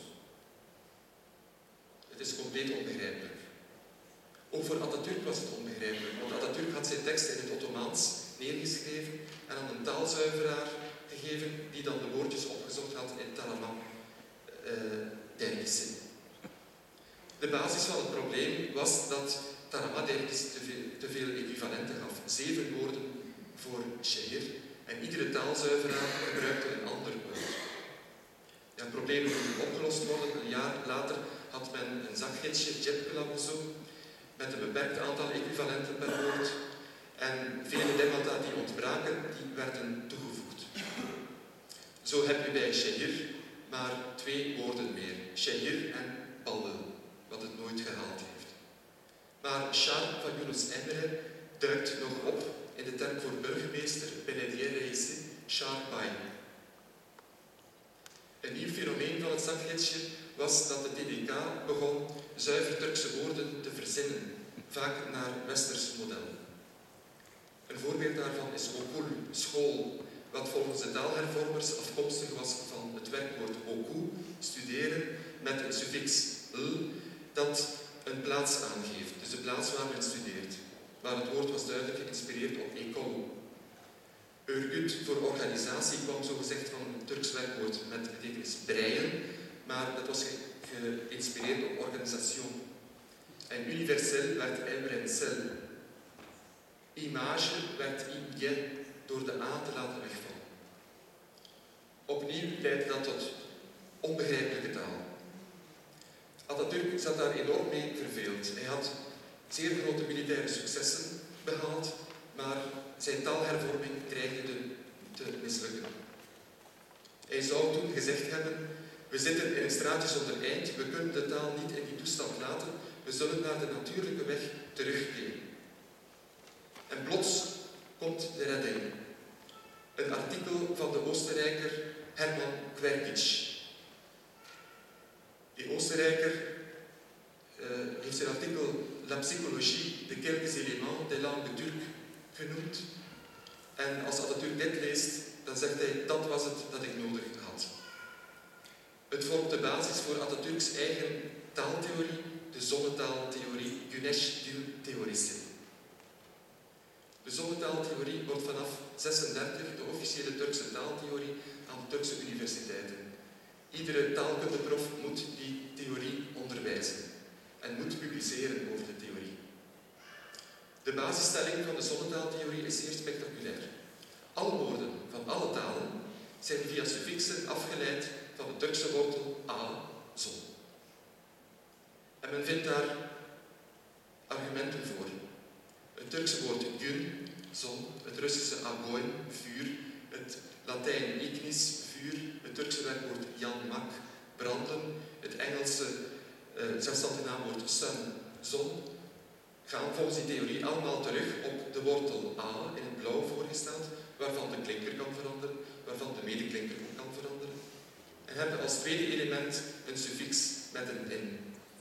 Het is compleet onbegrijpelijk. Ook voor Atatürk was het onbegrijpelijk, want Atatürk had zijn tekst in het Ottomaans neergeschreven en aan een taalzuiveraar gegeven die dan de woordjes opgezocht had in Tarama Dergisi. De basis van het probleem was dat Tarama Dergisi te veel equivalenten gaf. 7 woorden voor şehir en iedere taalzuiveraar gebruikte een ander woord. Ja, het probleem moest opgelost worden. Een jaar later had men een zakgidsje, cep kılavuzu, met een beperkt aantal equivalenten per woord. En vele demmata die ontbraken, die werden toegevoegd. Zo heb je bij şehir maar 2 woorden meer. Şehir en balıl, wat het nooit gehaald heeft. Maar Şar van Yunus Emre duikt nog op in de term voor burgemeester, belediye reisi, Şar Bay. Een nieuw fenomeen van het zakgidsje was dat de TDK begon zuiver Turkse woorden te verzinnen, vaak naar westers model. Een voorbeeld daarvan is okul, school, wat volgens de taalhervormers afkomstig was van het werkwoord oku, studeren, met een suffix l, dat een plaats aangeeft, dus de plaats waar men studeert. Maar het woord was duidelijk geïnspireerd op ekol. Örgüt voor organisatie kwam zogezegd van een Turks werkwoord met betekenis breien, maar dat was geïnspireerd op organisation. En universeel werd evrensel. Image werd imge door de A te laten wegvallen. Opnieuw leidde dat tot onbegrijpelijke taal. Atatürk zat daar enorm mee verveeld. Hij had zeer grote militaire successen behaald, maar zijn taalhervorming dreigde te mislukken. Hij zou toen gezegd hebben: we zitten in een straatje zonder eind, we kunnen de taal niet in die toestand laten, we zullen naar de natuurlijke weg terugkeren. En plots komt de redding. Een artikel van de Oostenrijker Hermann Querkitsch. Die Oostenrijker heeft zijn artikel La psychologie de quelques éléments de langue turque genoemd. En als Atatürk dit leest, dan zegt hij: dat was het dat ik nodig had. Het vormt de basis voor Atatürks eigen taaltheorie, de zonnetaaltheorie, Güneş dil teorisi. De zonnetaaltheorie wordt vanaf 1936 de officiële Turkse taaltheorie aan de Turkse universiteiten. Iedere taalkundeprof moet die theorie onderwijzen en moet publiceren over de theorie. De basisstelling van de zonnetaaltheorie is zeer spectaculair. Alle woorden van alle talen zijn via suffixen afgeleid van de Turkse wortel a, zon. En men vindt daar argumenten voor. Het Turkse woord gün, zon, het Russische agoin, vuur, het Latijn ignis, vuur, het Turkse werkwoord yanmak, branden, het Engelse zelfstandige naamwoord sun, zon, gaan volgens die theorie allemaal terug op de wortel a, in het blauw voorgesteld, waarvan de klinker kan veranderen, waarvan de medeklinker ook kan veranderen. En hebben als tweede element een suffix met een in.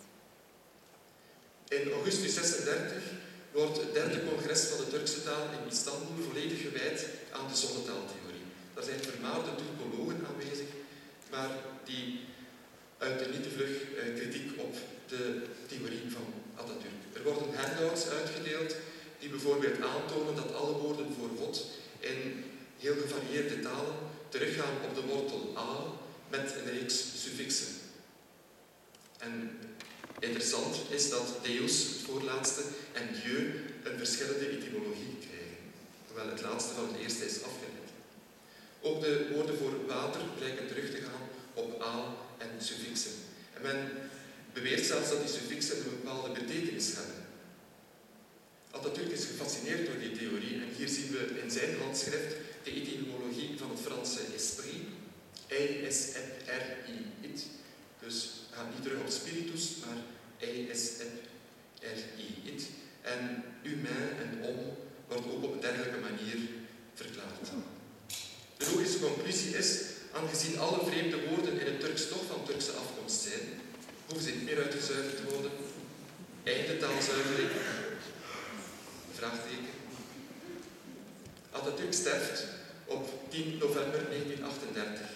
In augustus 1936 wordt het derde congres van de Turkse taal in Istanbul volledig gewijd aan de zonnetaaltheorie. Daar zijn vermaarde Turkologen aanwezig, maar die uiten niet te vlug kritiek op de theorie van Atatürk. Er worden handouts uitgedeeld die bijvoorbeeld aantonen dat alle woorden voor God in heel gevarieerde talen teruggaan op de wortel a met een reeks suffixen. En interessant is dat deus, het voorlaatste, en dieu een verschillende etymologie krijgen, terwijl het laatste van het eerste is afgeleid. Ook de woorden voor water blijken terug te gaan op a en suffixen. En men beweert zelfs dat die suffixen een bepaalde betekenis hebben. Atatürk is gefascineerd door die theorie en hier zien we in zijn handschrift de etymologie van het Franse esprit, I-S-F-R-I-it. Ik Dus we gaan niet terug op spiritus, maar I-S-R-I, it. En humain en om wordt ook op een dergelijke manier verklaard. De logische conclusie is, aangezien alle vreemde woorden in het Turks toch van Turkse afkomst zijn, hoeven ze niet meer uitgezuiverd te worden. Einde taalzuivering. Vraagteken. Atatürk sterft op 10 november 1938.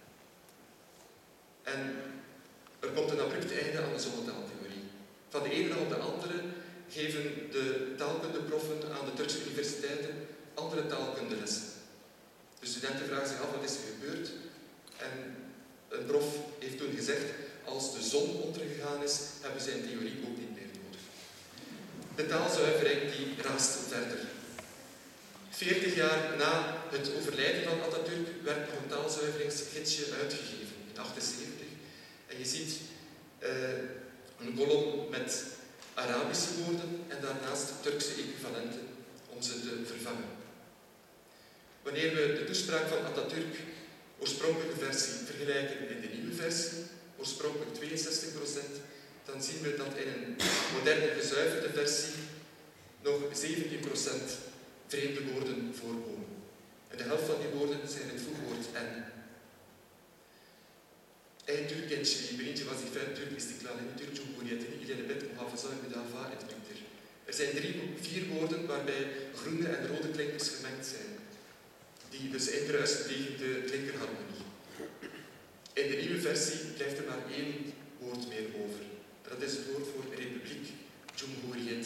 En er komt een abrupt einde aan de zonnetaaltheorie. Van de ene dag op de andere geven de taalkundeproffen aan de Turkse universiteiten andere taalkundelessen. De studenten vragen zich af wat is er gebeurd. En een prof heeft toen gezegd, als de zon ondergegaan is, hebben zij een theorie ook niet meer nodig. De taalzuivering die raast verder. 40 jaar na het overlijden van Atatürk werd nog een taalzuiveringsgidsje uitgegeven, in 1978. En je ziet een kolom met Arabische woorden en daarnaast Turkse equivalenten om ze te vervangen. Wanneer we de toespraak van Atatürk, oorspronkelijke versie, vergelijken in de nieuwe versie, oorspronkelijk 62%, dan zien we dat in een moderne gezuiverde versie nog 17% vreemde woorden voorkomen. En de helft van die woorden zijn het voegwoord en. Türk gençliği birinci vazifen Türk istiklali Türk Cumhuriyeti'ni ilelebet muhafaza müdafaa etmektir. Er zijn 4 woorden waarbij groene en rode klinkers gemengd zijn, die dus indruisen tegen de klinkerharmonie. In de nieuwe versie blijft er maar 1 woord meer over. Dat is het woord voor republiek, Cumhuriyet.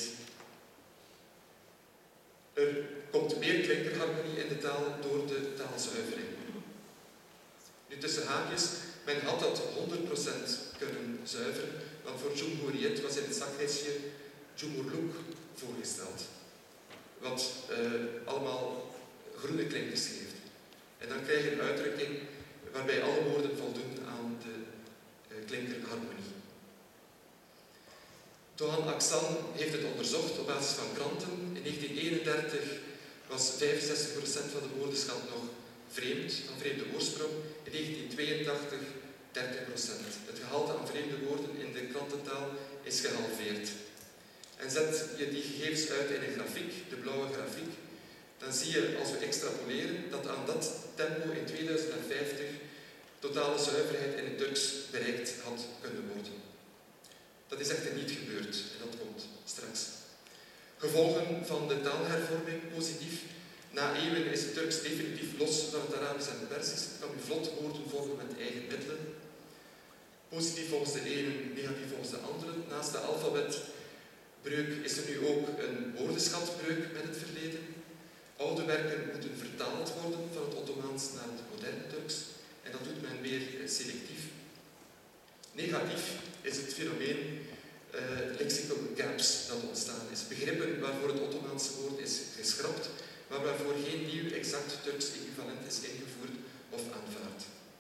Er komt meer klinkerharmonie in de taal door de taalzuivering. Nu tussen haakjes, men had dat 100% kunnen zuiveren, want voor Cumhuriyet was in het zaklijstje Cumhurluk voorgesteld. Wat allemaal groene klinkers geeft. En dan krijg je een uitdrukking waarbij alle woorden voldoen aan de klinkerharmonie. Doğan Aksan heeft het onderzocht op basis van kranten. In 1931 was 65% van de woordenschat nog vreemd, van vreemde oorsprong. In 1982 30%. Het gehalte aan vreemde woorden in de krantentaal is gehalveerd. En zet je die gegevens uit in een grafiek, de blauwe grafiek, dan zie je, als we extrapoleren, dat aan dat tempo in 2050 totale zuiverheid in het Turks bereikt had kunnen worden. Dat is echter niet gebeurd en dat komt straks. Gevolgen van de taalhervorming, positief. Na eeuwen is het Turks definitief los van het Arabisch en het Persisch. Het kan nu vlot woorden volgen met eigen middelen. Positief volgens de ene, negatief volgens de andere. Naast de alfabetbreuk is er nu ook een woordenschatbreuk met het verleden. Oude werken moeten vertaald worden van het Ottomaans naar het moderne Turks. En dat doet men weer selectief. Negatief is het fenomeen lexical gaps dat ontstaan is. Begrippen waarvoor het Ottomaanse woord is geschrapt, maar waarvoor geen nieuw exact Turks equivalent is ingevoerd of aanvaard.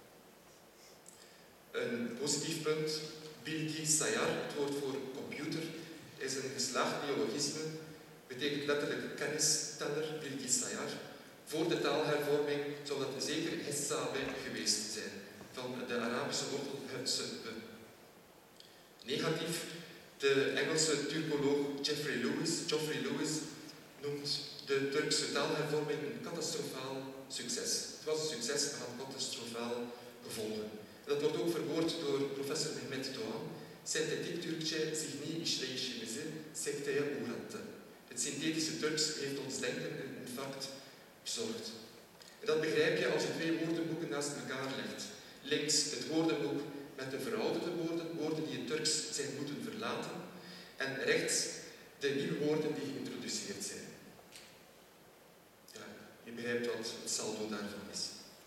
Een positief punt, bilgisayar, het woord voor computer, is een geslaagd neologisme, betekent letterlijk kennisteller, bilgisayar. Voor de taalhervorming zou dat zeker hessabe geweest zijn, van de Arabische wortel hetsebe. Negatief, de Engelse Turkoloog Geoffrey Lewis noemt de Turkse taalhervorming een catastrofaal succes. Het was een succes, maar had catastrofaal gevolgen. Dat wordt ook verwoord door professor Mehmet Doğan. Sentetik Türkçe zihni işleyişimizi sekteye uğrattı. Het synthetische Turks heeft ons denken een infarct bezorgd. En dat begrijp je als je 2 woordenboeken naast elkaar legt. Links het woordenboek met de verouderde woorden, woorden die in Turks zijn moeten verlaten. En rechts de nieuwe woorden die geïntroduceerd zijn. Ja, je begrijpt wat het saldo daarvan is.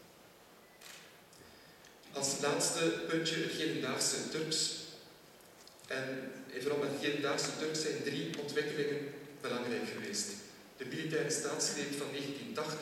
Als laatste puntje het hedendaagse Turks. En vooral met het hedendaagse Turks zijn 3 ontwikkelingen belangrijk geweest. De militaire staatsgreep van 1980.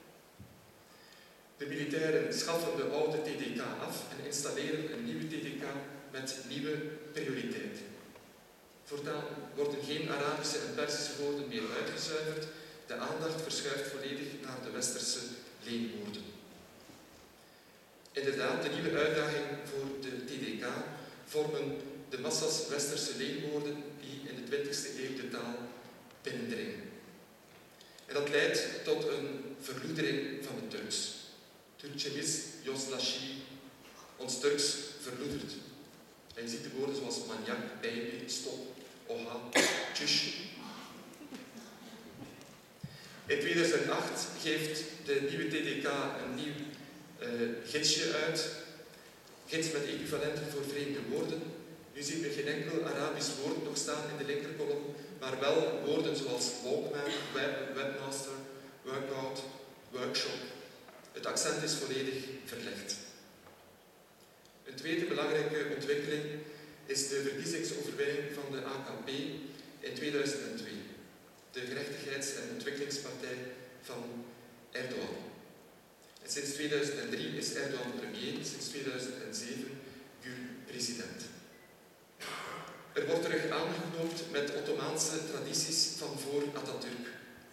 De militairen schaffen de oude TDK af en installeren een nieuwe TDK met nieuwe prioriteiten. Voortaan worden geen Arabische en Persische woorden meer uitgezuiverd. De aandacht verschuift volledig naar de westerse leenwoorden. Inderdaad, de nieuwe uitdaging voor de TDK vormen de massa's westerse leenwoorden die in de 20e eeuw de taal binnendringen. En dat leidt tot een verloedering van het Turks. Türkçemiz yozlaşıyor, ons Turks verloedert. En je ziet de woorden zoals maniak, baby, stop, oha, tjus. In 2008 geeft de nieuwe TDK een nieuw gidsje uit. Gids met equivalenten voor vreemde woorden. Nu zien we geen enkel Arabisch woord nog staan in de linkerkolom, maar wel woorden zoals walkman, webmaster, workout, workshop. Het accent is volledig verlegd. Een tweede belangrijke ontwikkeling is de verkiezingsoverwinning van de AKP in 2002. De Gerechtigheids- en Ontwikkelingspartij van Erdogan. En sinds 2003 is Erdogan premier, sinds 2007 Gül president. Er wordt terug aangeknoopt met Ottomaanse tradities van voor Atatürk.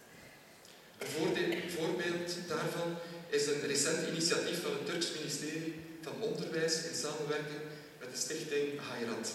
Een voorbeeld daarvan is een recent initiatief van het Turks ministerie van Onderwijs in samenwerking met de stichting Hayrat.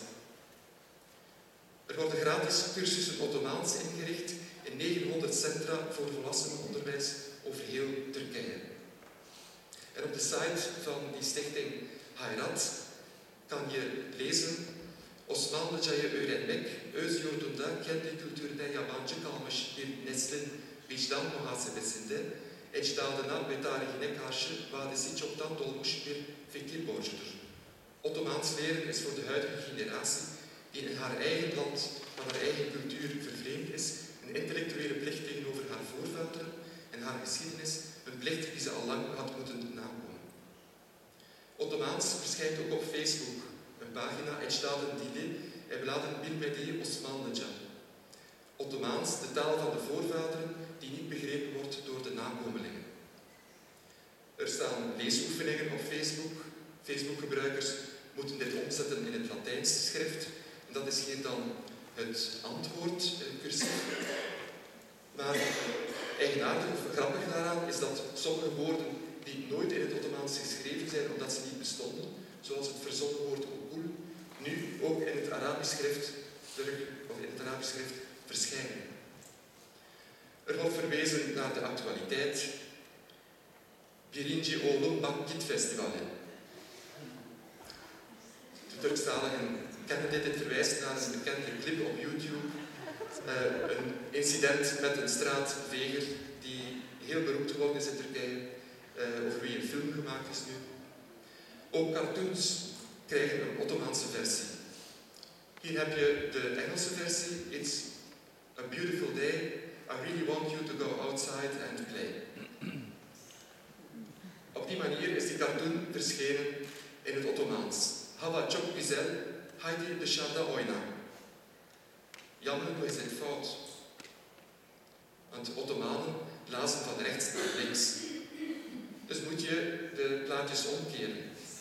Er worden gratis cursussen Ottomaans ingericht in 900 centra voor volwassenenonderwijs over heel Turkije. En op de site van die stichting Hayrat kan je lezen: Osmanlıcayı öğrenmek, öz yurdunda kendi kültürüne yabancı kalmış bir neslin vicdan muhasebesinde ecdadına ve tarihine karşı vadesi çoktan dolmuş bir fikir borcudur. Ottomaans leren is voor de huidige generatie, die in haar eigen land van haar eigen cultuur vervreemd is, een intellectuele plicht tegenover haar voorvaderen en haar geschiedenis, een plicht die ze al lang had moeten nakomen. Ottomaans verschijnt ook op Facebook, een pagina Ecdaden Dili, Evladen Bilmediği Osmanlıca. Ottomaans, de taal van de voorvaderen, die niet begrepen wordt door de nakomelingen. Er staan leesoefeningen op Facebook. Facebook-gebruikers moeten dit omzetten in het Latijns schrift. En dat is hier dan het antwoord, cursief. Maar eigenaardig of grappig daaraan is dat sommige woorden die nooit in het Ottomaans geschreven zijn omdat ze niet bestonden, zoals het verzonnen woord okul, nu ook in het Arabisch schrift verschijnen. Er wordt verwezen naar de actualiteit. Birinci Oğlum Bak Git Festivali. De Turkstaligen kennen dit. Dit verwijst naar een bekende clip op YouTube. Een incident met een straatveger die heel beroemd geworden is in Turkije, over wie een film gemaakt is nu. Ook cartoons krijgen een Ottomaanse versie. Hier heb je de Engelse versie. It's a beautiful day. I really want you to go outside and play. Op die manier is die cartoon verschenen in het Ottomaans. Hava çok güzel, haydi dışarıda oyna. Jammer, nu is dit fout. Want de Ottomanen lazen van rechts naar links. Dus moet je de plaatjes omkeren.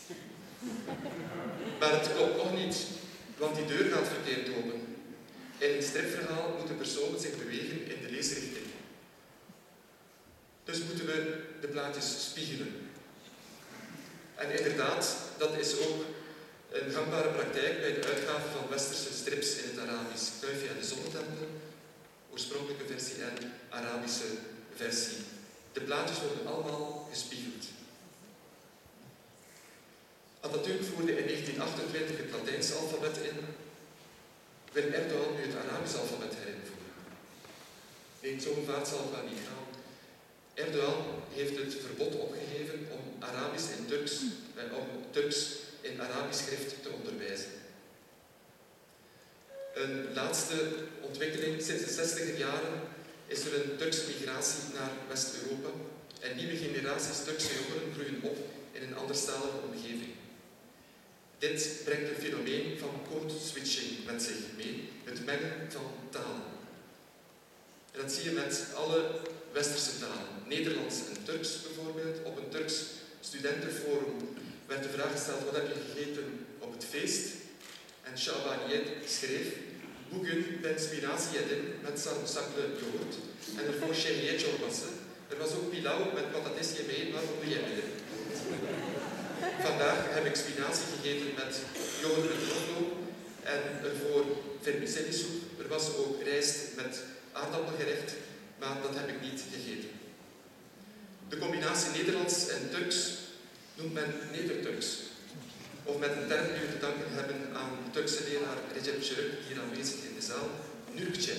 Maar het klopt nog niet, want die deur gaat verkeerd open. In een stripverhaal moeten personen zich bewegen in de leesrichting. Dus moeten we de plaatjes spiegelen. En inderdaad, dat is ook een gangbare praktijk bij de uitgave van westerse strips in het Arabisch. Kuifje en de Zonnetempel, oorspronkelijke versie en Arabische versie. De plaatjes worden allemaal gespiegeld. Atatürk voerde in 1928 het Latijnse alfabet in. Wil Erdogan nu het Arabisch alfabet herinvoeren? Nee, zo'n vaart zal het wel niet gaan. Erdogan heeft het verbod opgegeven om Turks in Arabisch schrift te onderwijzen. Een laatste ontwikkeling. Sinds de 60er jaren is er een Turkse migratie naar West-Europa en nieuwe generaties Turkse jongeren groeien op in een anderstalige omgeving. Dit brengt een fenomeen van code switching met zich mee, het mengen van talen. En dat zie je met alle westerse talen. Nederlands en Turks bijvoorbeeld. Op een Turks studentenforum werd de vraag gesteld: wat heb je gegeten op het feest? En Şabaniyet schreef: Bugün ben spinazie yedim met sarımsaklı yoğurt en ervoor şehriye çorbası. Er was ook pilau met patates yemeği, maar onu yemedim. Vandaag heb ik spinazie gegeten met yoghurt en knoflook en ervoor vermicelli-soep. Er was ook rijst met aardappelgerecht, maar dat heb ik niet gegeten. De combinatie Nederlands en Turks noemt men Neder-Turks. Of met een term die we te danken hebben aan Turkse leraar Recep Çörük, hier aanwezig in de zaal, Nürkçe.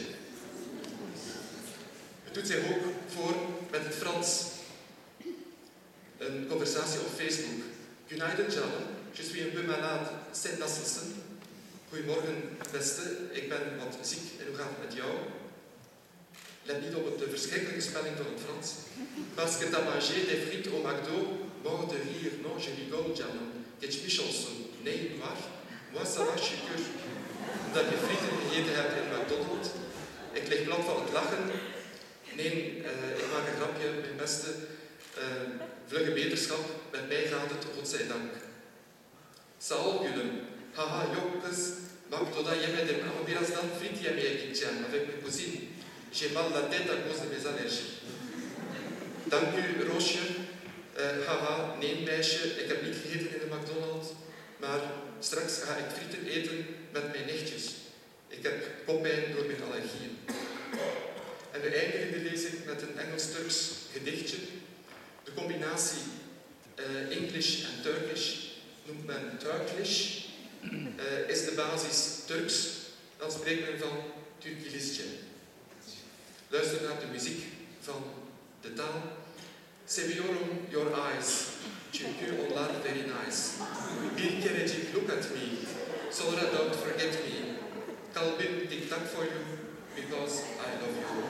Het doet zich ook voor met het Frans. Een conversatie op Facebook. Günaydın canım, je suis un peu malade, sen nasılsın? Goedemorgen beste, ik ben wat ziek en hoe gaat het met jou? Let niet op de verschrikkelijke spelling van het Frans. Parce que t'as mangé des frites au McDo, mort de rire, non, je rigole canım. Geçmiş olsun. Nee, maar, moi ça va, je suis cur. Omdat je frieten gegeten hebt in McDonald's. Ik lig plat van het lachen. Nee, ik maak een grapje, mijn beste. Vlugge beterschap, met mij gaat het, godzijdank. Sağ ol gülüm. Haha, yok kız. McDo'da yemedim ama birazdan frit yemeye gideceğim avec mes cousines. J'ai mal la tête à cause de mes allergies. Dank u, Roosje. Haha, nee meisje, ik heb niet gegeten in de McDonald's, maar straks ga ik frieten eten met mijn nichtjes. Ik heb koppijn door mijn allergieën. En we eindigen de lezing met een Engels-Turks gedichtje. De combinatie English en Turkish noemt men Turklish. Is de basis Turks, dan spreekt men van Türkilische. Luister naar de muziek van de taal. Seviyorum your eyes, çünkü onlar very nice. Bir kerecik look at me, sonra don't forget me. Kalbim tik-tak for you, because I love you.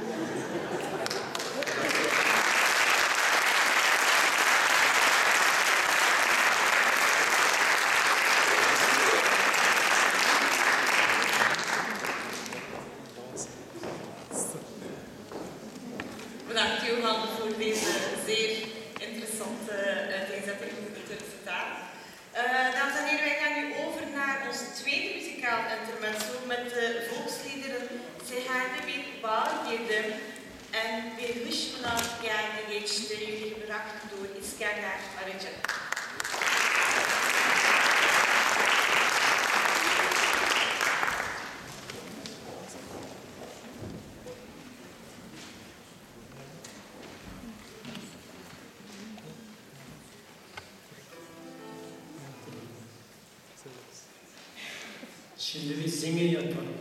Bedankt Johan voor deze zeer interessante uiteenzetting over de Turkse taal. Dames en heren, wij gaan nu over naar ons tweede muzikaal intermezzo met de volksliederen Seher'de bir bağ girdim en Bir hışmına geldi geçti, jullie gebracht door İskender Arıcı. Şimdi bir singing yapalım.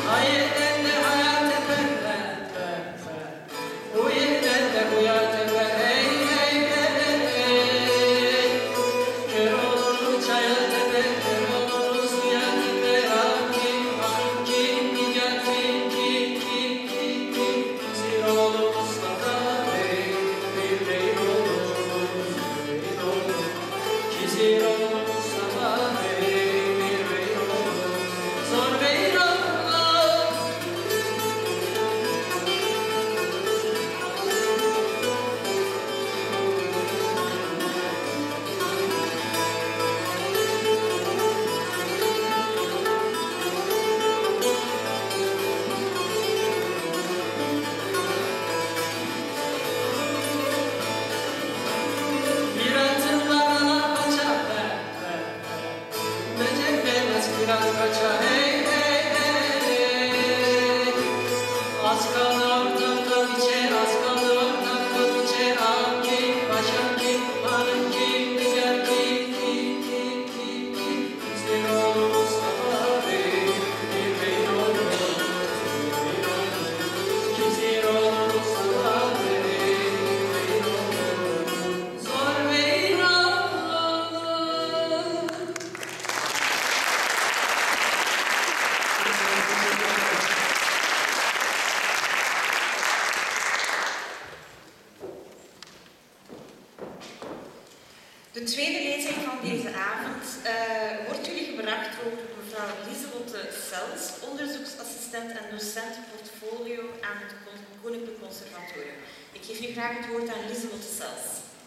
De tweede lezing van deze avond wordt jullie gebracht door mevrouw Lieselotte Sels, onderzoeksassistent en docent portfolio aan het Koninklijk Conservatorium. Ik geef nu graag het woord aan Lieselotte Sels.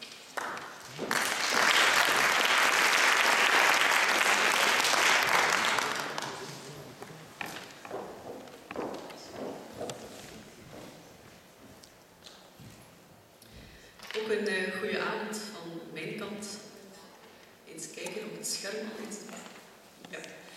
Ook een goede avond van mijn kant. Eens kijken op het scherm. Ja.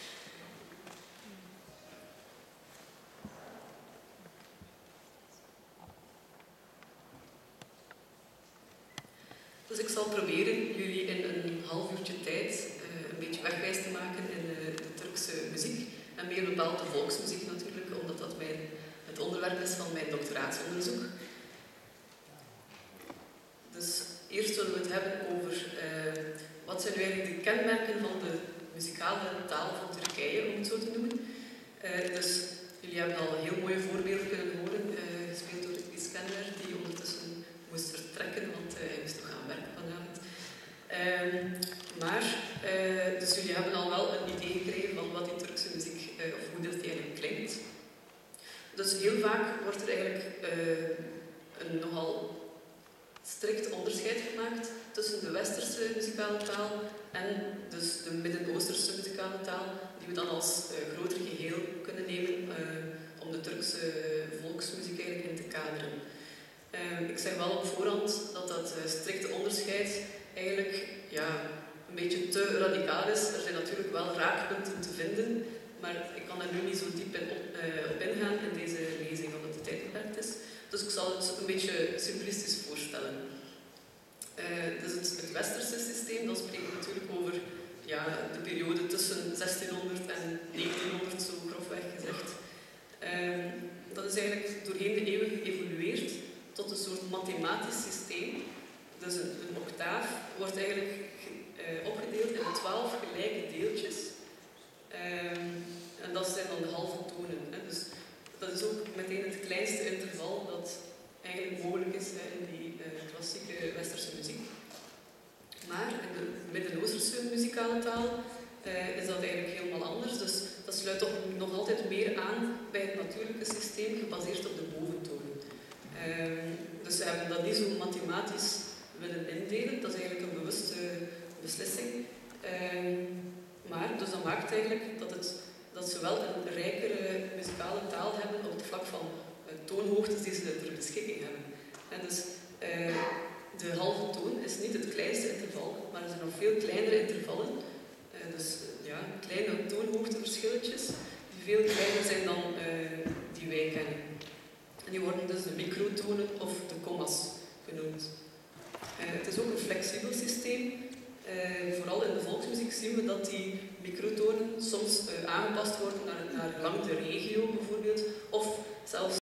Dus ik zal proberen jullie in een half uurtje tijd een beetje wegwijs te maken in de Turkse muziek. En meer bepaald de volksmuziek natuurlijk, omdat dat het onderwerp is van mijn doctoraatsonderzoek. Dus eerst zullen we het hebben over wat zijn nu eigenlijk de kenmerken van de muzikale taal van Turkije, om het zo te noemen. Dus jullie hebben al heel mooie voorbeelden kunnen horen, gespeeld door Iskender, die ondertussen moest vertrekken, want hij moest nog gaan werken vanavond. Dus jullie hebben al wel een idee gekregen van wat die Turkse muziek, of hoe dat eigenlijk klinkt. Dus heel vaak wordt er eigenlijk een nogal strikt onderscheid gemaakt tussen de westerse muzikale taal en dus de Midden-Oosterse muzikale taal, die we dan als groter geheel kunnen nemen om de Turkse volksmuziek eigenlijk in te kaderen. Ik zeg wel op voorhand dat dat strikte onderscheid eigenlijk een beetje te radicaal is. Er zijn natuurlijk wel raakpunten te vinden, maar ik kan er nu niet zo diep op ingaan in deze lezing, omdat de tijd beperkt is. Dus ik zal het een beetje simplistisch voorstellen. Dus het westerse systeem, dan spreken we natuurlijk over de periode tussen 1600 en 1900, zo grofweg gezegd. Dat is eigenlijk doorheen de eeuwen geëvolueerd tot een soort mathematisch systeem. Dus een octaaf wordt eigenlijk opgedeeld in 12 gelijke deeltjes. En dat zijn dan de halve tonen. Dus dat is ook meteen het kleinste interval dat eigenlijk mogelijk is in die klassieke westerse muziek. Maar in de Midden-Oosterse muzikale taal is dat eigenlijk helemaal anders. Dus dat sluit toch nog altijd meer aan bij het natuurlijke systeem gebaseerd op de boventonen. Dus ze hebben dat niet zo mathematisch willen indelen. Dat is eigenlijk een bewuste beslissing. Maar dus dat maakt eigenlijk dat ze wel een rijkere muzikale taal hebben op het vlak van toonhoogtes die ze ter beschikking hebben. En dus de halve toon is niet het kleinste interval, maar er zijn nog veel kleinere intervallen. Dus kleine toonhoogteverschilletjes die veel kleiner zijn dan die wij kennen. En die worden dus de microtonen of de commas genoemd. Het is ook een flexibel systeem. Vooral in de volksmuziek zien we dat die microtonen soms aangepast worden naar gelang de regio bijvoorbeeld, of zelfs